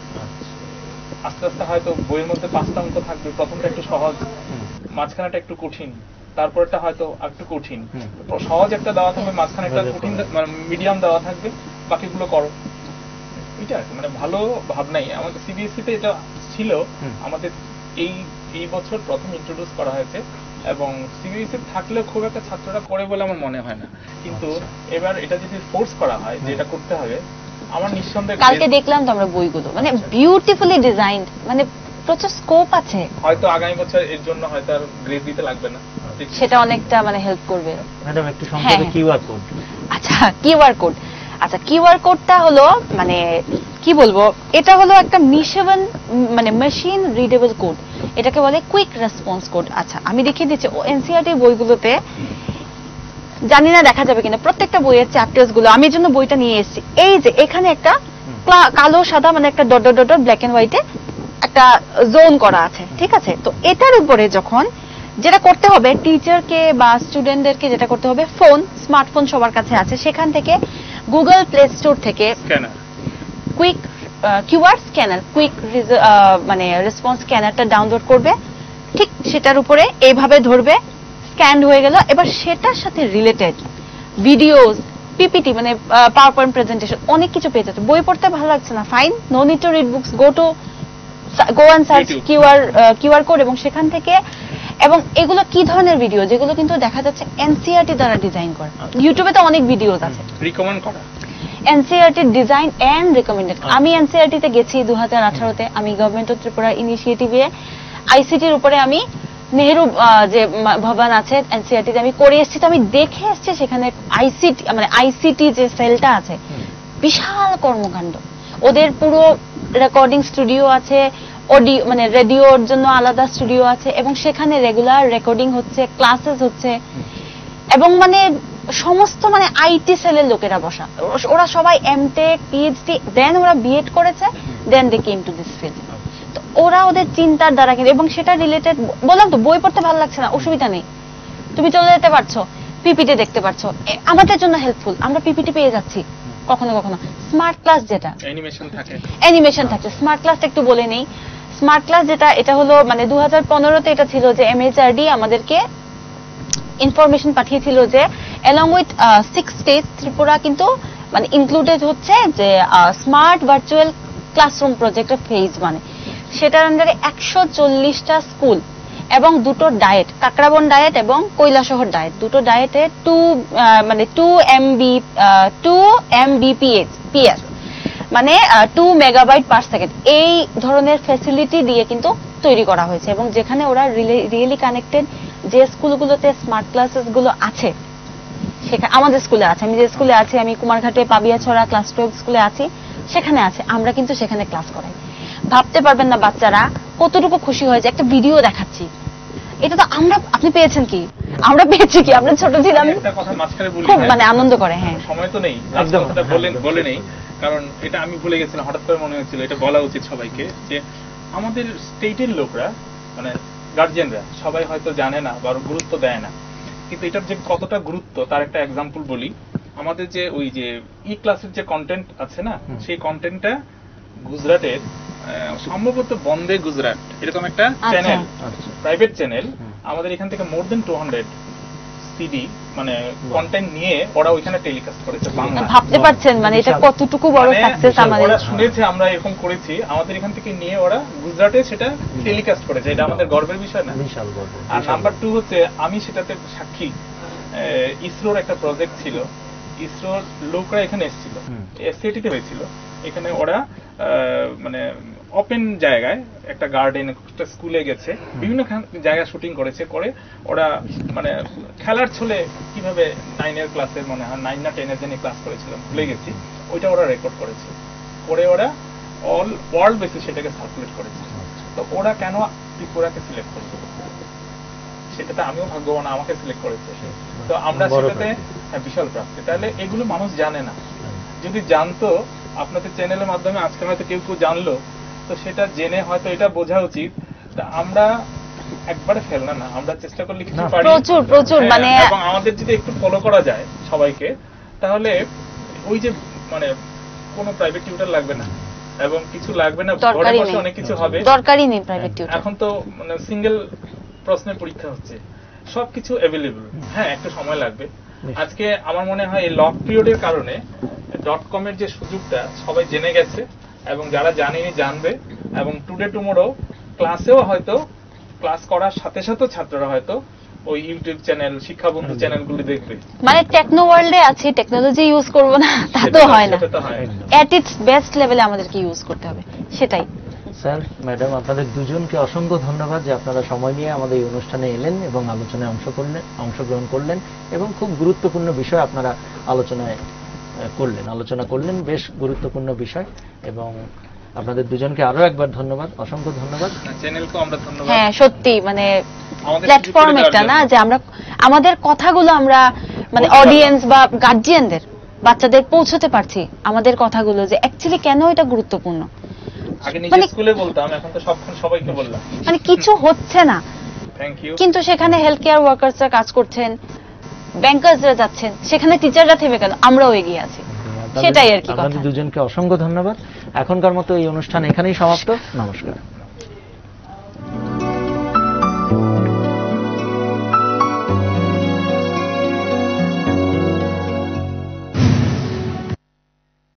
আস্তে আস্তে হয়তো বইয়ের মধ্যে 5টা অঙ্ক থাকবে, প্রথমটা একটু সহজ, মাঝখানেটা একটু কঠিন, তারপরটা হয়তো একটু কঠিন, সহজ একটা দেওয়া থাকবে, মাঝখানে একটা কঠিন মিডিয়াম দেওয়া থাকবে, বাকিগুলো করো। এটা মানে ভালো ভাবনাই। আমাদের সিবিএসই তে এটা ছিল, আমাদের এই বছর প্রথম ইন্ট্রোডিউস করা হয়েছে, এবং সিবিএসই থাকলেও খুব একটা ছাত্ররা করে বলে আমার মনে হয় না। কিন্তু এবার এটা যদি ফোর্স করা হয় যে এটা করতে হবে, আমার নিঃসন্দেহে, কালকে দেখলাম তো আমরা বইগুলো, মানে বিউটিফুলি ডিজাইনড, মানে প্রচুর স্কোপ আছে। হয়তো আগামী বছর এর জন্য হয়তো আর গ্রেড দিতে লাগবে না, সেটা অনেকটা মানে হেল্প করবে। ম্যাডাম একটু সংক্ষেপে কিউআর কোড। আচ্ছা, কিউআর কোড। আচ্ছা, কিউআর কোডটা হলো মানে কি বলবো, এটা হলো একটা মানে মেশিন রিডেবল কোড, এটাকে বলে কুইক রেসপন্স কোড। আচ্ছা, আমি দেখিয়ে দিচ্ছি, এনসিইআরটি বইগুলোতে জানি না দেখা যাবে কিনা, প্রত্যেকটা বইয়ের চ্যাপ্টার্স গুলো, আমি এর জন্য বইটা নিয়ে এসেছি। এই যে এখানে একটা কালো সাদা মানে একটা dot dot dot black and হোয়াইটে একটা জোন করা আছে, ঠিক আছে? তো এটার উপরে যখন যেটা করতে হবে টিচারকে বা স্টুডেন্টদেরকে, যেটা করতে হবে, স্মার্টফোন সবার কাছে আছে, সেখান থেকে গুগল প্লে স্টোর থেকে কুইক কিউআর স্ক্যানার, কুইক মানে রেসপন্স স্ক্যানারটা ডাউনলোড করবে, ঠিক সেটার উপরে এইভাবে ধরবে, স্ক্যান হয়ে গেল। এবার সেটার সাথে রিলেটেড ভিডিওস, পিপিটি মানে পাওয়ার পয়েন্ট প্রেজেন্টেশন, অনেক কিছু পেয়ে যাচ্ছে। বই পড়তে ভালো লাগছে না, fine, no need to read books, go and search QR code, এবং সেখান থেকে, এবং এগুলো কি ধরনের ভিডিও, যেগুলো কিন্তু দেখা যাচ্ছে এনসিইআরটি দ্বারা ডিজাইন করা। ইউটিউবে তো অনেক ভিডিওস আছে রিকমেন্ড করা, এনসিইআরটি ডিজাইন এন্ড রিকমেন্ডেড। আমি এনসিইআরটি তে গেছি 2018-তে, আমি গভর্নমেন্ট অফ ত্রিপুরা ইনিশিয়েটিভে আইসিটির উপরে আমি নেহেরু যে ভবন আছে এনসিইআরটিতে আমি করে এসেছি, তো আমি দেখে এসেছি সেখানে আইসিটি যে সেলটা আছে, বিশাল কর্মকাণ্ড। ওদের পুরো রেকর্ডিং স্টুডিও আছে, অডিও মানে রেডিওর জন্য আলাদা স্টুডিও আছে, এবং সেখানে রেগুলার রেকর্ডিং হচ্ছে, ক্লাসেস হচ্ছে, এবং মানে সমস্ত মানে আইটি সেলের লোকেরা বসা, ওরা সবাই এমটেক, পিএইচডি, দেন ওরা বিএড করেছে, then they came to this field. তো ওরা ওদের চিন্তার দ্বারা, এবং সেটা রিলেটেড, বললাম তো বই পড়তে ভালো লাগছে না, অসুবিধা নেই, তুমি চলে যেতে পারছো, পিপিটি দেখতে পারছো, আমাদের জন্য হেল্পফুল, আমরা পিপিটি পেয়ে যাচ্ছি কখনো কখনো। স্মার্ট ক্লাস যেটা অ্যানিমেশন থাকে, স্মার্ট ক্লাসটা একটু বলে নেই। স্মার্ট ক্লাস যেটা, এটা হলো মানে 2015-তে এটা ছিল যে এমএইচআরডি আমাদেরকে ইনফরমেশন পাঠিয়েছিল যে along with 6 states ত্রিপুরা কিন্তু মানে ইনক্লুডেড হচ্ছে যে স্মার্ট ভার্চুয়াল ক্লাসরুম প্রজেক্টের ফেজ, মানে সেটার আন্ডারে 140টা স্কুল এবং 2টো ডায়েট, কাকরাবন ডায়েট এবং কৈলাসহর ডায়েট, 2টো ডায়েটে 2 Mbps মানে 2 মেগাবাইট পার সেকেন্ড, এই ধরনের ফ্যাসিলিটি দিয়ে কিন্তু তৈরি করা হয়েছে। এবং যেখানে ওরা রিয়েলি কানেক্টেড, যে স্কুলগুলোতে স্মার্ট ক্লাসেস গুলো আছে, সেখানে আমাদের স্কুলে আছে, আমি যে স্কুলে আছি, আমি কুমারঘাটে পাবিয়াছড়া ক্লাস 12 স্কুলে আছি, সেখানে আছে, আমরা কিন্তু সেখানে ক্লাস করাই। ভাবতে পারবেন না বাচ্চারা কতটুকু খুশি হয় যে একটা ভিডিও দেখাচ্ছি। এটা তো আপনি পেয়েছেন কি, আমরা পেয়েছি কি, আমরা ছোট ছিলাম, খুব মানে আনন্দ করে। হ্যাঁ, সময় তো নেই, বলে নেই, কারণ এটা আমি ভুলে গেছিলাম, হঠাৎ করে মনে হচ্ছিল এটা বলা উচিত সবাইকে, যে আমাদের স্টেটের লোকরা মানে গার্জিয়ানরা সবাই হয়তো জানে না বা গুরুত্ব দেয় না, কিন্তু এটার যে কতটা গুরুত্ব তার একটা এক্সাম্পল বলি। আমাদের যে ওই যে ই ক্লাসের যে কন্টেন্ট আছে না, সেই কন্টেন্টটা গুজরাটের সম্ভবত বন্দে গুজরাট এরকম একটা আচ্ছা। চ্যানেল, আচ্ছা। প্রাইভেট চ্যানেল, আমাদের এখান থেকে মোর দেন 200 সিডি মানে কন্টেন্ট নিয়ে ওরা ওইখানে টেলিকাস্ট করেছে বাংলা। ভাবতে পারছেন মানে এটা কতটুকু বড় মানে সাকসেস আমাদের। ওরা শুনেছে আমরা এরকম করেছি, আমাদের এখান থেকে নিয়ে ওরা গুজরাটে সেটা টেলিকাস্ট করেছে, এটা আমাদের গর্বের বিষয় না? বিশাল গর্ব। আর নাম্বার 2 হচ্ছে আমি সেটাতে সাক্ষী, ইসরোর একটা প্রজেক্ট ছিল, ইসরোর লোকরা এখানে এসেছিল, এসসিটিতে হয়েছিল, এখানে ওরা মানে ওপেন জায়গায় একটা গার্ডেন একটা স্কুলে গেছে, বিভিন্ন জায়গায় শুটিং করেছে, করে ওরা মানে খেলার ছলে কিভাবে 9 ক্লাসের মনে হয় 9 না 10 জন্য ক্লাস করেছিলাম ভুলে গেছি, ওইটা ওরা রেকর্ড করেছে, করে ওরা অল ওয়ার্ল্ড বেসে সেটাকে সার্কুলেট করেছে। তো ওরা কেন ত্রিপুরাকে সিলেক্ট করেছে সেটাতে আমিও ভাগ্যবান, আমাকে সিলেক্ট করেছে। তো আমরা সেটাতে বিশাল প্রাপ্তি। তাহলে এগুলো মানুষ জানে না, যদি জানতো আপনাদের চ্যানেলের মাধ্যমে আজকে হয়তো কেউ কেউ জানলো, তো সেটা জেনে হয়তো এটা বোঝা উচিত। আমরা একবারে ফেলনা না, আমরা চেষ্টা করলে কিছু পারি প্রচুর প্রচুর হ্যাঁ, মানে এবং আমাদের যদি একটু ফলো করা যায় সবাইকে, তাহলে ওই যে মানে কোনো প্রাইভেট টিউটর লাগবে না এবং কিছু লাগবে না, ঘরে দরকারই বসে নেই। অনেক কিছু হবে। দরকারই নেই প্রাইভেট টিউটর। এখন তো মানে সিঙ্গেল প্রশ্নের পরীক্ষা হচ্ছে, সবকিছু অ্যাভেলেবল। হ্যাঁ একটু সময় লাগবে। আজকে আমার মনে হয় এই লক পিরিয়ডের কারণে .com এর যে সুযোগটা সবাই জেনে গেছে, এবং যারা জানেনি জানবে, এবং টুডে টুমোরো ক্লাসেও হয়তো ক্লাস করার সাথে সাথে ছাত্ররা হয়তো ওই ইউটিউব চ্যানেল শিক্ষাবন্ধু চ্যানেলগুলো দেখবে। মানে টেকনো ওয়ার্ল্ডে আছি, টেকনোলজি ইউজ করব না তা তো হয় না, সেটা তো হয় না। এট ইটস বেস্ট লেভেলে আমাদেরকে ইউজ করতে হবে, সেটাই। স্যার, ম্যাডাম, আপনাদের দুজনকে অসংখ্য ধন্যবাদ যে আপনারা সময় নিয়ে আমাদের এই অনুষ্ঠানে এলেন এবং আলোচনায় অংশগ্রহণ করলেন, এবং খুব গুরুত্বপূর্ণ বিষয় আপনারা আলোচনা করলেন, বেশ গুরুত্বপূর্ণ বিষয়। এবং আপনাদের দুজনকে আরো একবার ধন্যবাদ, অসংখ্য ধন্যবাদ। চ্যানেলকে আমরা ধন্যবাদ। হ্যাঁ সত্যি মানে আমাদের প্ল্যাটফর্ম সুযোগ করে একটা দেওয়ার না, জন্য। যে আমরা আমাদের কথাগুলো আমরা মানে বলতে অডিয়েন্স বা গার্জিয়ানদের বাচ্চাদের পৌঁছতে পারছি, আমাদের কথাগুলো যে অ্যাকচুয়ালি কেন এটা গুরুত্বপূর্ণ। আগে নিজে মানে- স্কুলে বলতাম, এখন তো সবাইকে বললাম। মানে কিছু হচ্ছে না, থ্যাংক ইউ। কিন্তু সেখানে হেলথ কেয়ার ওয়ার্কার্সরা কাজ করছেন, ব্যাংকার্সরা যাচ্ছেন, সেখানে টিচাররা থেমে কেন, আমরাও এগিয়ে আছি, সেটাই আর কি কথা। আপনাদের দুজনকে অসংখ্য ধন্যবাদ। এখনকার মতো এই অনুষ্ঠান এখানেই সমাপ্ত। নমস্কার।